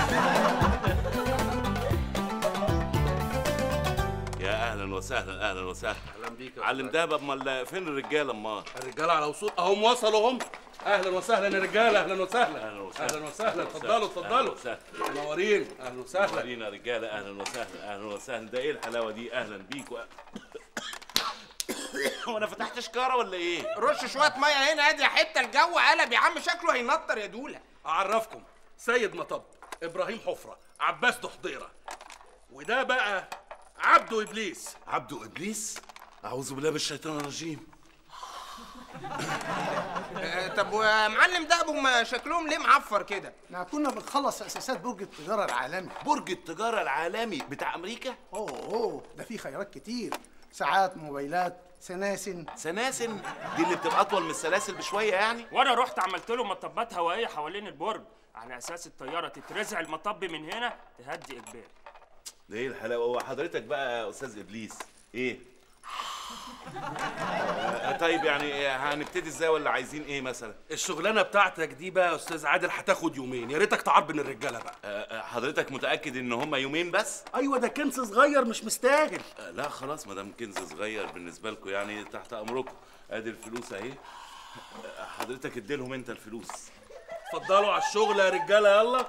يا اهلا وسهلا، اهلا وسهلا. اهلا بيك يا علم دهب. امال فين الرجاله؟ امال الرجاله على وصول اهم، وصلوا هم. اهلا وسهلا يا رجاله، اهلا وسهلا. اهلا وسهلا، اهلا وسهلا. اتفضلوا. منورين. اهلا وسهلا. منورين يا رجاله، اهلا وسهلا، اهلا وسهلا. ده ايه الحلاوه دي؟ اهلا بيكوا. هو انا فتحت شكاره ولا ايه؟ رش شويه ميه هنا، ادي حته الجو قلب يا عم، شكله هينطر يا دوله. اعرفكم، سيد مطب، ابراهيم حفره، عباس دحضيره، وده بقى عبده ابليس. عبده ابليس؟ اعوذ بالله من الشيطان الرجيم. طب ومعلم ده ابو شكلهم ليه معفر كده؟ احنا كنا بنخلص اساسات برج التجاره العالمي. برج التجاره العالمي بتاع امريكا؟ اوه ده فيه خيارات كتير، ساعات، موبايلات، سناسن. سناسن دي اللي بتبقى اطول من السلاسل بشويه يعني. وانا رحت عملت له مطبات هوائيه حوالين البرج على اساس الطياره تترزع المطب من هنا تهدي اقبال. ده ايه الحلاوه؟ هو حضرتك بقى يا استاذ ابليس ايه؟ طيب يعني هنبتدي ازاي ولا عايزين ايه مثلا؟ الشغلانه بتاعتك دي بقى يا استاذ عادل هتاخد يومين، يا ريتك تعربن الرجاله بقى. حضرتك متاكد ان هم يومين بس؟ ايوه ده كنز صغير مش مستاهل. لا خلاص، ما دام كنز صغير بالنسبه لكم يعني تحت امركم. ادي الفلوس اهي، حضرتك اديلهم انت الفلوس. اتفضلوا على الشغل يا رجاله. يلا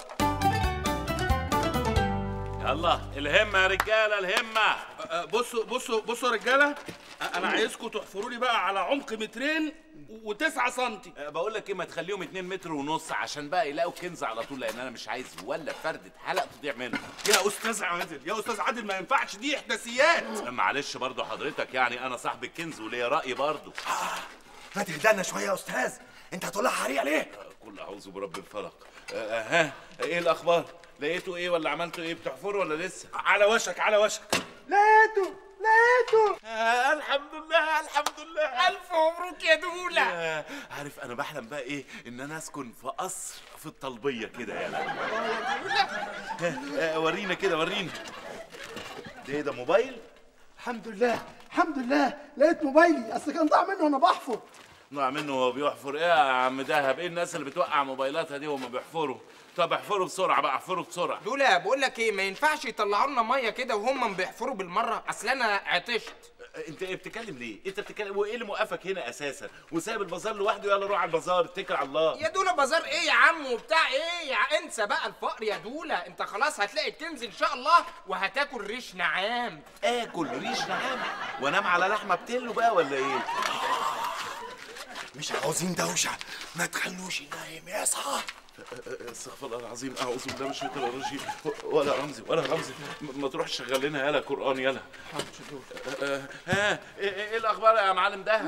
يلا الهمه يا رجاله، الهمه. بصوا يا رجاله، انا عايزكم تحفروا لي بقى على عمق 2 و9 سم. بقول لك ايه، ما تخليهم 2 متر ونص عشان بقى يلاقوا كنز على طول، لان انا مش عايز ولا فردة حلق تضيع منه. يا استاذ عادل، يا استاذ عادل، ما ينفعش، دي احداثيات. معلش برضه حضرتك، يعني انا صاحب الكنز وليا راي برضه. ما تهدلنا شويه يا استاذ، انت هتولع حريقه ليه؟ قل اعوذ برب الفلق. ها ايه الاخبار؟ لقيتوا ايه ولا عملتوا ايه؟ بتحفروا ولا لسه؟ على وشك على وشك. لقيته. الحمد لله، الحمد لله. الف مبروك يا دوله. عارف انا بحلم بقى ايه؟ ان انا اسكن في قصر في الطلبيه كده يعني. ورينا كده، ورينا. ده ايه ده، موبايل؟ الحمد لله الحمد لله، لقيت موبايلي، اصل كان ضاع منه وانا بحفر. ضاع منه وهو بيحفر؟ ايه يا عم دهب، ايه الناس اللي بتوقع موبايلاتها دي وهم بيحفروا؟ طب احفروا بسرعه بقى، احفروا بسرعه. دوله بقول لك ايه، ما ينفعش يطلعوا لنا ميه كده وهم بيحفروا بالمره، اصل انا عطشت. انت ايه بتتكلم ليه؟ انت بتتكلم وايه اللي موقفك هنا اساسا؟ وسايب البازار لوحده؟ يلا روح على البازار، اتكل على الله. يا دوله بازار ايه يا عم وبتاع ايه؟ انسى بقى الفقر يا دوله، انت خلاص هتلاقي الكنز ان شاء الله، وهتاكل ريش نعام. اكل ريش نعام وانام على لحمه بتلو بقى ولا ايه؟ مش عاوزين دوشه، ما تخلوش نايم يصحى. استغفر الله العظيم، اعوذ بالله من الشيطان الرجيم. ولا رمزي ولا رمزي، ما تروح تشغل لنا يالا قران يالا. ها ايه الاخبار يا معلم ده؟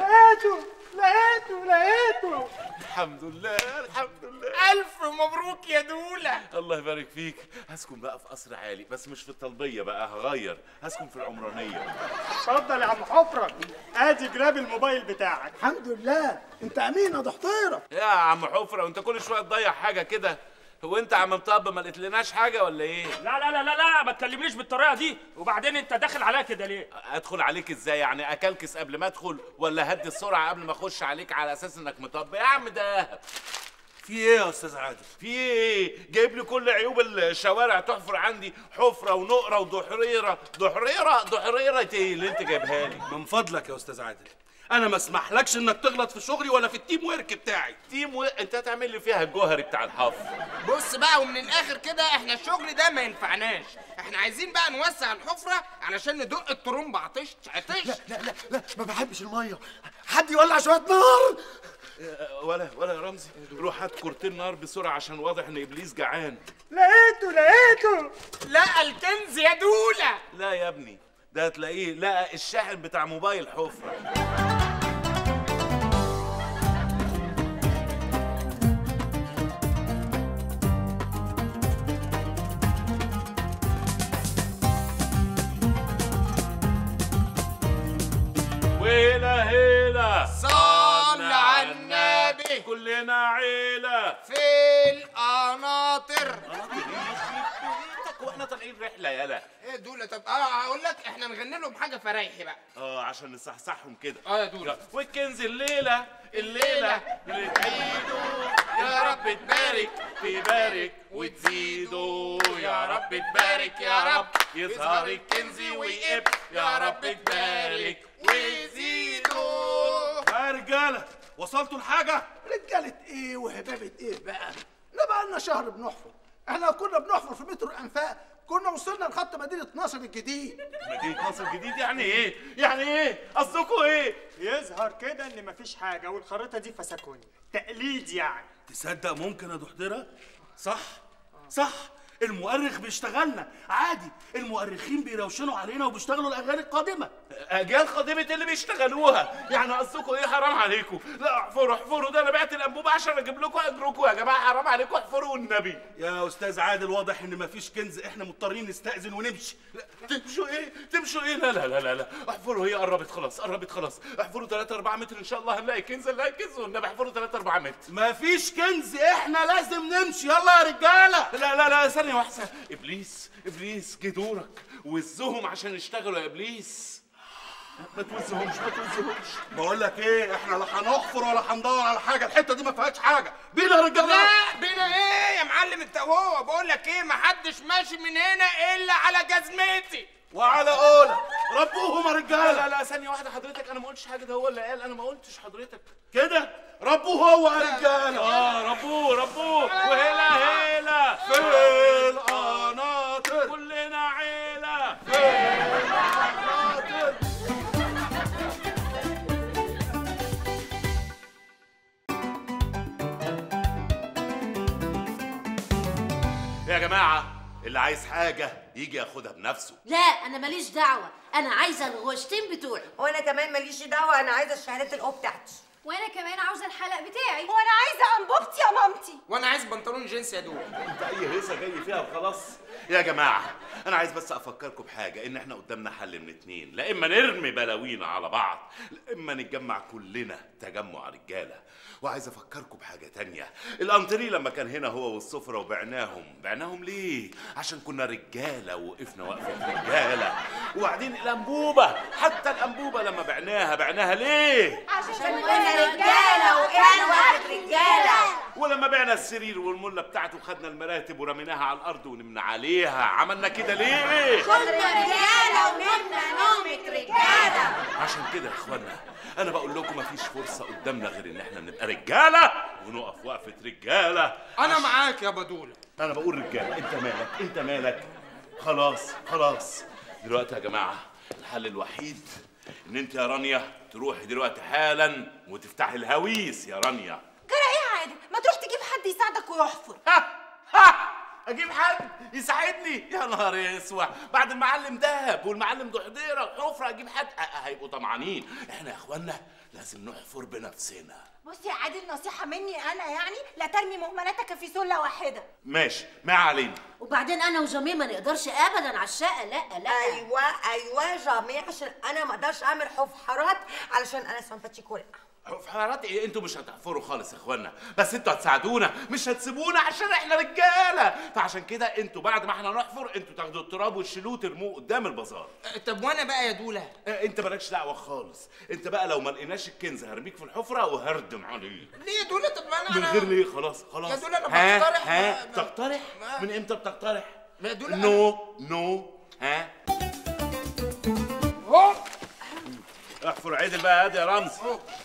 لقيته. الحمد لله، الحمد لله. الف مبروك يا دوله. الله يبارك فيك. هسكن بقى في قصر عالي، بس مش في الطلبيه بقى، هغير، هسكن في العمرانيه. اتفضل يا عم حفره، ادي جراب الموبايل بتاعك. الحمد لله، انت امين يا دحضيره. يا عم حفره، وانت كل شويه تضيع حاجه كده؟ هو انت يا عم مطب ما لقيتلناش حاجه ولا ايه؟ لا لا لا لا لا، ما تكلمنيش بالطريقه دي، وبعدين انت داخل عليا كده ليه؟ ادخل عليك ازاي يعني؟ اكلكس قبل ما ادخل ولا هدي السرعه قبل ما اخش عليك على اساس انك مطب؟ يا عم ده في ايه يا استاذ عادل؟ في ايه؟ جايب لي كل عيوب الشوارع تحفر عندي حفره ونقره ودحريره. دحريره ايه اللي انت جايبها لي؟ من فضلك يا استاذ عادل، انا ما اسمحلكش انك تغلط في شغلي ولا في التيم ورك بتاعي. انت هتعمل لي فيها الجوهري بتاع الحفر. بص بقى، ومن الاخر كده احنا الشغل ده ما ينفعناش. احنا عايزين بقى نوسع الحفره علشان ندق الطرمبه. عطش. لا ما بحبش الميه، حد يولع شويه نار. ولا يا رمزي، روح هات كورتين نار بسرعه عشان واضح ان ابليس جعان. لقيته. لقى الكنز يا دوله. لا يا ابني، ده هتلاقيه لقى الشاحن بتاع موبايل حفره. هيلا صل على النبي. كلنا عيلة في القناطر. واحنا طالعين رحلة يالا. ايه دول؟ طب هقول لك احنا نغني لهم حاجة فرايحي بقى. عشان نصحصحهم كده. يا دول. والكنز الليلة اللي تعيدوا يا رب تبارك وتزيدوا يا رب تبارك يا رب يظهر الكنز ويقب يا رب تبارك ويزيدوا. يا رجالة وصلتوا لحاجة؟ رجالة ايه وهبابة ايه بقى؟ احنا بقى لنا شهر بنحفر. احنا كنا بنحفر في مترو الانفاق كنا وصلنا لخط مدينة ناصر الجديد. مدينة ناصر الجديد يعني ايه؟ يعني ايه؟ قصدكوا ايه؟ يظهر كده ان مفيش حاجة والخريطة دي فسكوني تقليد يعني. تصدق ممكن يا دحضيرة؟ صح المؤرخ بيشتغلنا عادي، المؤرخين بيروشنوا علينا وبيشتغلوا الاغاني القادمه. اجيال قادمه اللي بيشتغلوها، يعني قصدكم ايه؟ حرام عليكم. لا احفروا، ده انا بعت الانبوبه عشان اجيب لكم اجركم يا جماعه، حرام عليكم احفروا والنبي. يا استاذ عادل واضح ان مفيش كنز، احنا مضطرين نستأذن ونمشي. تمشوا ايه؟ لا احفروا، هي قربت خلاص. احفروا 3-4 متر ان شاء الله هنلاقي كنز والنبي احفروا 3-4 متر. مفيش كنز، احنا لازم نمشي. يلا يا رجاله. لا ثانيه واحده. ابليس جه دورك، وزهم عشان يشتغلوا يا ابليس. ما توزهمش. بقول لك ايه، احنا لا هنحفر ولا هندور على حاجه، الحته دي ما فيهاش حاجه. بينا يا رجاله. لا بينا ايه يا معلم انت وهو؟ بقول لك ايه، محدش ماشي من هنا الا على جزمتي وعلى قولك. ربوهم يا رجاله. لا ثانيه واحده حضرتك، انا ما قلتش حاجه، ده هو اللي قال، انا ما قلتش حضرتك كده. ربوه هو يا رجاله. ربوه وهلا في القناطر كلنا عيله. في القناطر. يا جماعه اللي عايز حاجه يجي ياخدها بنفسه. لا انا ماليش دعوه، انا عايزه الغوشتين بتوعي. وانا كمان ماليش دعوه، انا عايزه الشهادات الأو بتاعتي. وانا كمان عاوزه الحلق بتاعي. وانا عايزه انبوبتي يا مامتي. وانا عايز بنطلون جينز يا دول. انت اي هيصه جاي فيها وخلاص. يا جماعه انا عايز بس افكركم بحاجه، ان احنا قدامنا حل من اتنين، لا اما نرمي بلاوينا على بعض، لا اما نتجمع كلنا تجمع رجاله. وعايز افكركم بحاجه تانية، الانتري لما كان هنا هو والسفره وبعناهم ليه؟ عشان كنا رجاله ووقفنا وقفه رجاله. وبعدين الانبوبه، حتى الانبوبه لما بعناها ليه؟ عشان كنا رجاله ووقفنا وقفه رجاله. ولما بعنا السرير والمله بتاعته وخدنا المراتب ورميناها على الارض ونمنا عليها، عملنا كده ليه؟ كنا رجاله ونمنا نومه رجاله. عشان كده يا اخوانا انا بقول لكم مفيش فرصه قدامنا غير ان احنا نبقى رجاله ونقف وقفه رجاله. انا معاك يا بدوله. انا بقول رجاله، انت مالك. خلاص دلوقتي يا جماعه الحل الوحيد ان انت يا رانيا تروحي دلوقتي حالا وتفتحي الهويس. يا رانيا جرى ايه عادل؟ ما تروح تجيب حد يساعدك ويحفر. اجيب حد يساعدني؟ يا نهار اسود، بعد المعلم دهب والمعلم دحضيره وحفره اجيب حد؟ هيبقوا طمعانين. احنا يا اخوانا لازم نحفر بنفسنا. بص يا عادل، نصيحه مني انا يعني، لا ترمي مهملاتك في سله واحده. ماشي، ما علينا. وبعدين انا وجميل ما نقدرش ابدا على الشقه. لا ايوه جميل، عشان انا ما اقدرش اعمل حفرات علشان انا سمباتيك ورقه. في حوارات ايه؟ انتوا مش هتحفروا خالص يا اخوانا، بس انتوا هتساعدونا مش هتسيبونا عشان احنا رجاله، فعشان كده انتوا بعد ما احنا نحفر انتوا تاخدوا التراب وتشيلوه ترموه قدام البازار. طب وانا بقى يا دوله؟ انت مالكش دعوه خالص، انت بقى لو ما لقيناش الكنز هرميك في الحفره وهردم عليه. ليه يا دوله؟ طب ما من غير ليه؟ خلاص خلاص يا دوله انا بقترح. بتقترح؟ من امتى بتقترح؟ يا دوله نو احفر عدل بقى. هادي يا رمزي.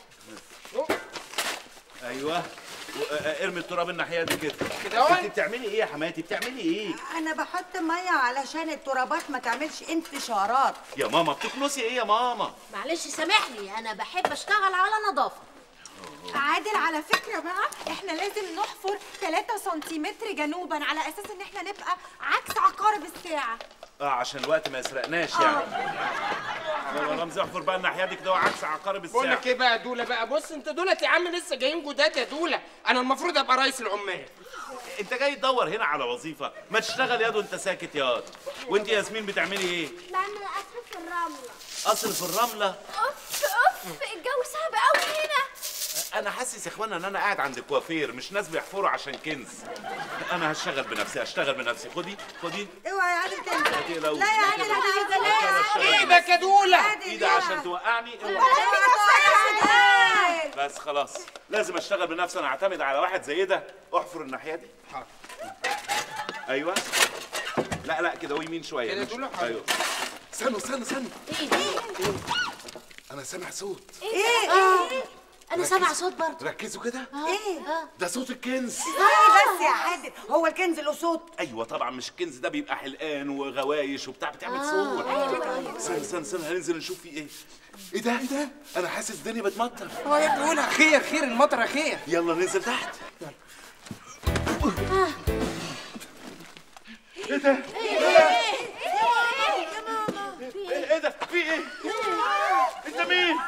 ايوه ارمي التراب الناحيه دي كده. انت بتعملي ايه يا حماتي؟ بتعملي ايه؟ انا بحط ميه علشان الترابات ما تعملش انتشارات. يا ماما بتكنسي ايه يا ماما؟ معلش سامحني، انا بحب اشتغل على نظافه. عادل على فكرة بقى احنا لازم نحفر 3 سنتيمتر جنوبا على اساس ان احنا نبقى عكس عقارب الساعة. عشان الوقت ما يسرقناش يعني. يلا رمزي احفر بقى الناحيه دي كده وعكس عقارب الساعه. بقول لك ايه بقى يا دوله بقى؟ بص انت دولت يا عم لسه جايين جداد يا دوله، انا المفروض ابقى رئيس العمال. انت جاي تدور هنا على وظيفه، ما تشتغل ياض وانت ساكت ياض. وانت يا ياسمين بتعملي ايه؟ بعمل قصر في الرملة. قصر في الرمله؟ اوف الجو صعب قوي هنا. انا حاسس يا اخوانا ان انا قاعد عند الكوافير مش ناس بيحفروا عشان كنز. انا هشتغل بنفسي. خدي اوعى يا عادل تنزل. لا يا عادل انا ايدك يا دوله. ايدي عشان توقعني. بس خلاص لازم اشتغل بنفسي. انا اعتمد على واحد زي ده. احفر الناحيه دي. ايوه لا كده ويمين شويه كده دوله. ايوه استنوا ايه انا سامع صوت. ايه انا سامع صوت برضه. ركزوا كده. ايه ده صوت الكنز. بس يا عادل هو الكنز له صوت؟ ايوه طبعا، مش الكنز ده بيبقى حلقان وغوايش وبتاع بتعمل صوت. استنى هننزل نشوف فيه ايه. ايه ده؟ انا حاسس الدنيا بتمطر. يا دوله خير المطر خير. يلا ننزل تحت. ايه ده؟ ايه ده؟ في ايه؟ انت مين؟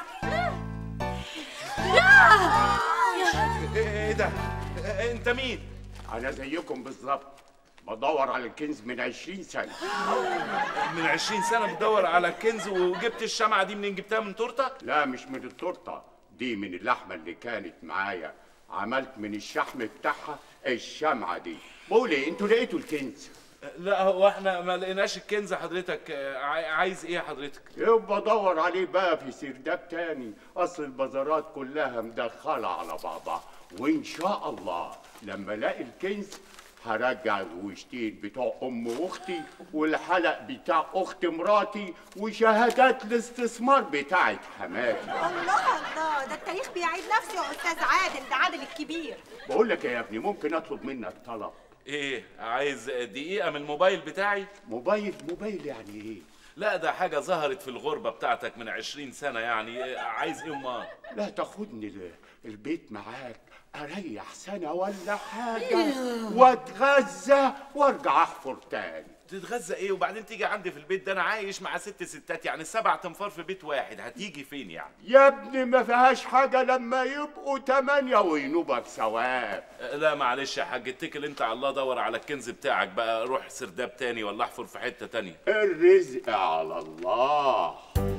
ايه ده؟ انت مين؟ انا زيكم بالظبط، بدور على الكنز من 20 سنة. من 20 سنة بتدور على الكنز وجبت الشمعة دي منين؟ جبتها من تورتة؟ لا مش من التورتة، دي من اللحمة اللي كانت معايا، عملت من الشحم بتاعها الشمعة دي. بقولي انتوا لقيتوا الكنز؟ لا هو احنا ما لقيناش الكنز حضرتك. عايز ايه حضرتك؟ يبقى دور عليه بقى في سرداب تاني، اصل البازارات كلها مدخلة على بعضها، وان شاء الله لما الاقي الكنز هرجع الوشتين بتوع ام واختي والحلق بتاع اخت مراتي وشهادات الاستثمار بتاعت حماتي. الله ده التاريخ بيعيد نفسه يا استاذ عادل، ده عادل الكبير. بقول لك يا ابني ممكن اطلب منك طلب؟ ايه عايز دقيقة من الموبايل بتاعي؟ موبايل يعني ايه؟ لا ده حاجة ظهرت في الغربة بتاعتك من 20 سنة يعني. عايز ايه امال؟ لا تاخدني البيت معاك اريح سنة ولا حاجة واتغذى وارجع احفر تاني. تتغذى ايه وبعدين تيجي عندي في البيت ده؟ انا عايش مع 6 ستات يعني 7 تنفار في بيت واحد، هتيجي فين يعني؟ يا ابني ما فيهاش حاجة لما يبقوا 8 وينوبك ثواب. لا معلش يا حاج، اتكل انت على الله، دور على الكنز بتاعك بقى، روح سرداب تاني ولا احفر في حتة تانية. الرزق على الله.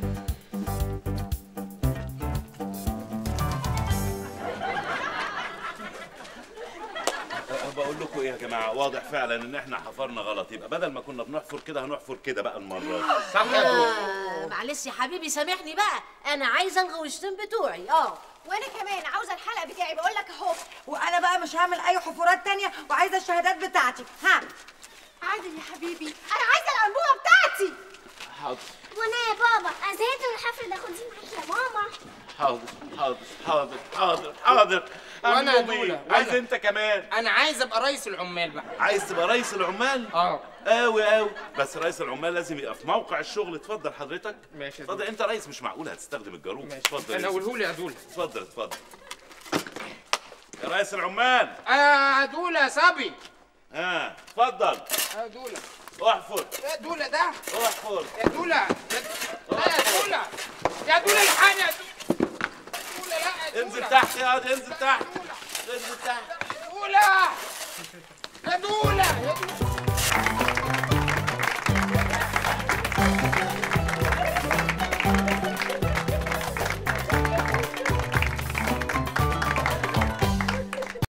بقول لكم ايه يا جماعه، واضح فعلا ان احنا حفرنا غلط، يبقى بدل ما كنا بنحفر كده هنحفر كده بقى المره دي. صح يا دول. معلش يا حبيبي سامحني بقى، انا عايزه الغوشتين بتوعي. وانا كمان عاوزه الحلق بتاعي، بقول لك اهو. وانا بقى مش هعمل اي حفرات تانية وعايزه الشهادات بتاعتي. ها عادل يا حبيبي انا عايزه الانبوبه بتاعتي. حاضر. وانا يا بابا انا زهقت من الحفله ده، خديه معاكي يا ماما. حاضر. وانا يا دوله عايز انت كمان؟ انا عايز ابقى رئيس العمال بقى. عايز تبقى رئيس العمال؟ قوي بس رئيس العمال لازم يبقى في موقع الشغل. اتفضل حضرتك. ماشي. اتفضل انت رئيس، مش معقول هتستخدم الجاروب. اتفضل. انا اقوله يا دوله. اتفضل يا رئيس العمال. يا دوله يا صبي. اتفضل يا دوله. احفر يا دوله ده. احفر يا دوله. لا يا دوله الحقني يا دوله. لا يا دوله. انزل تحت يا واد، انزل تحت.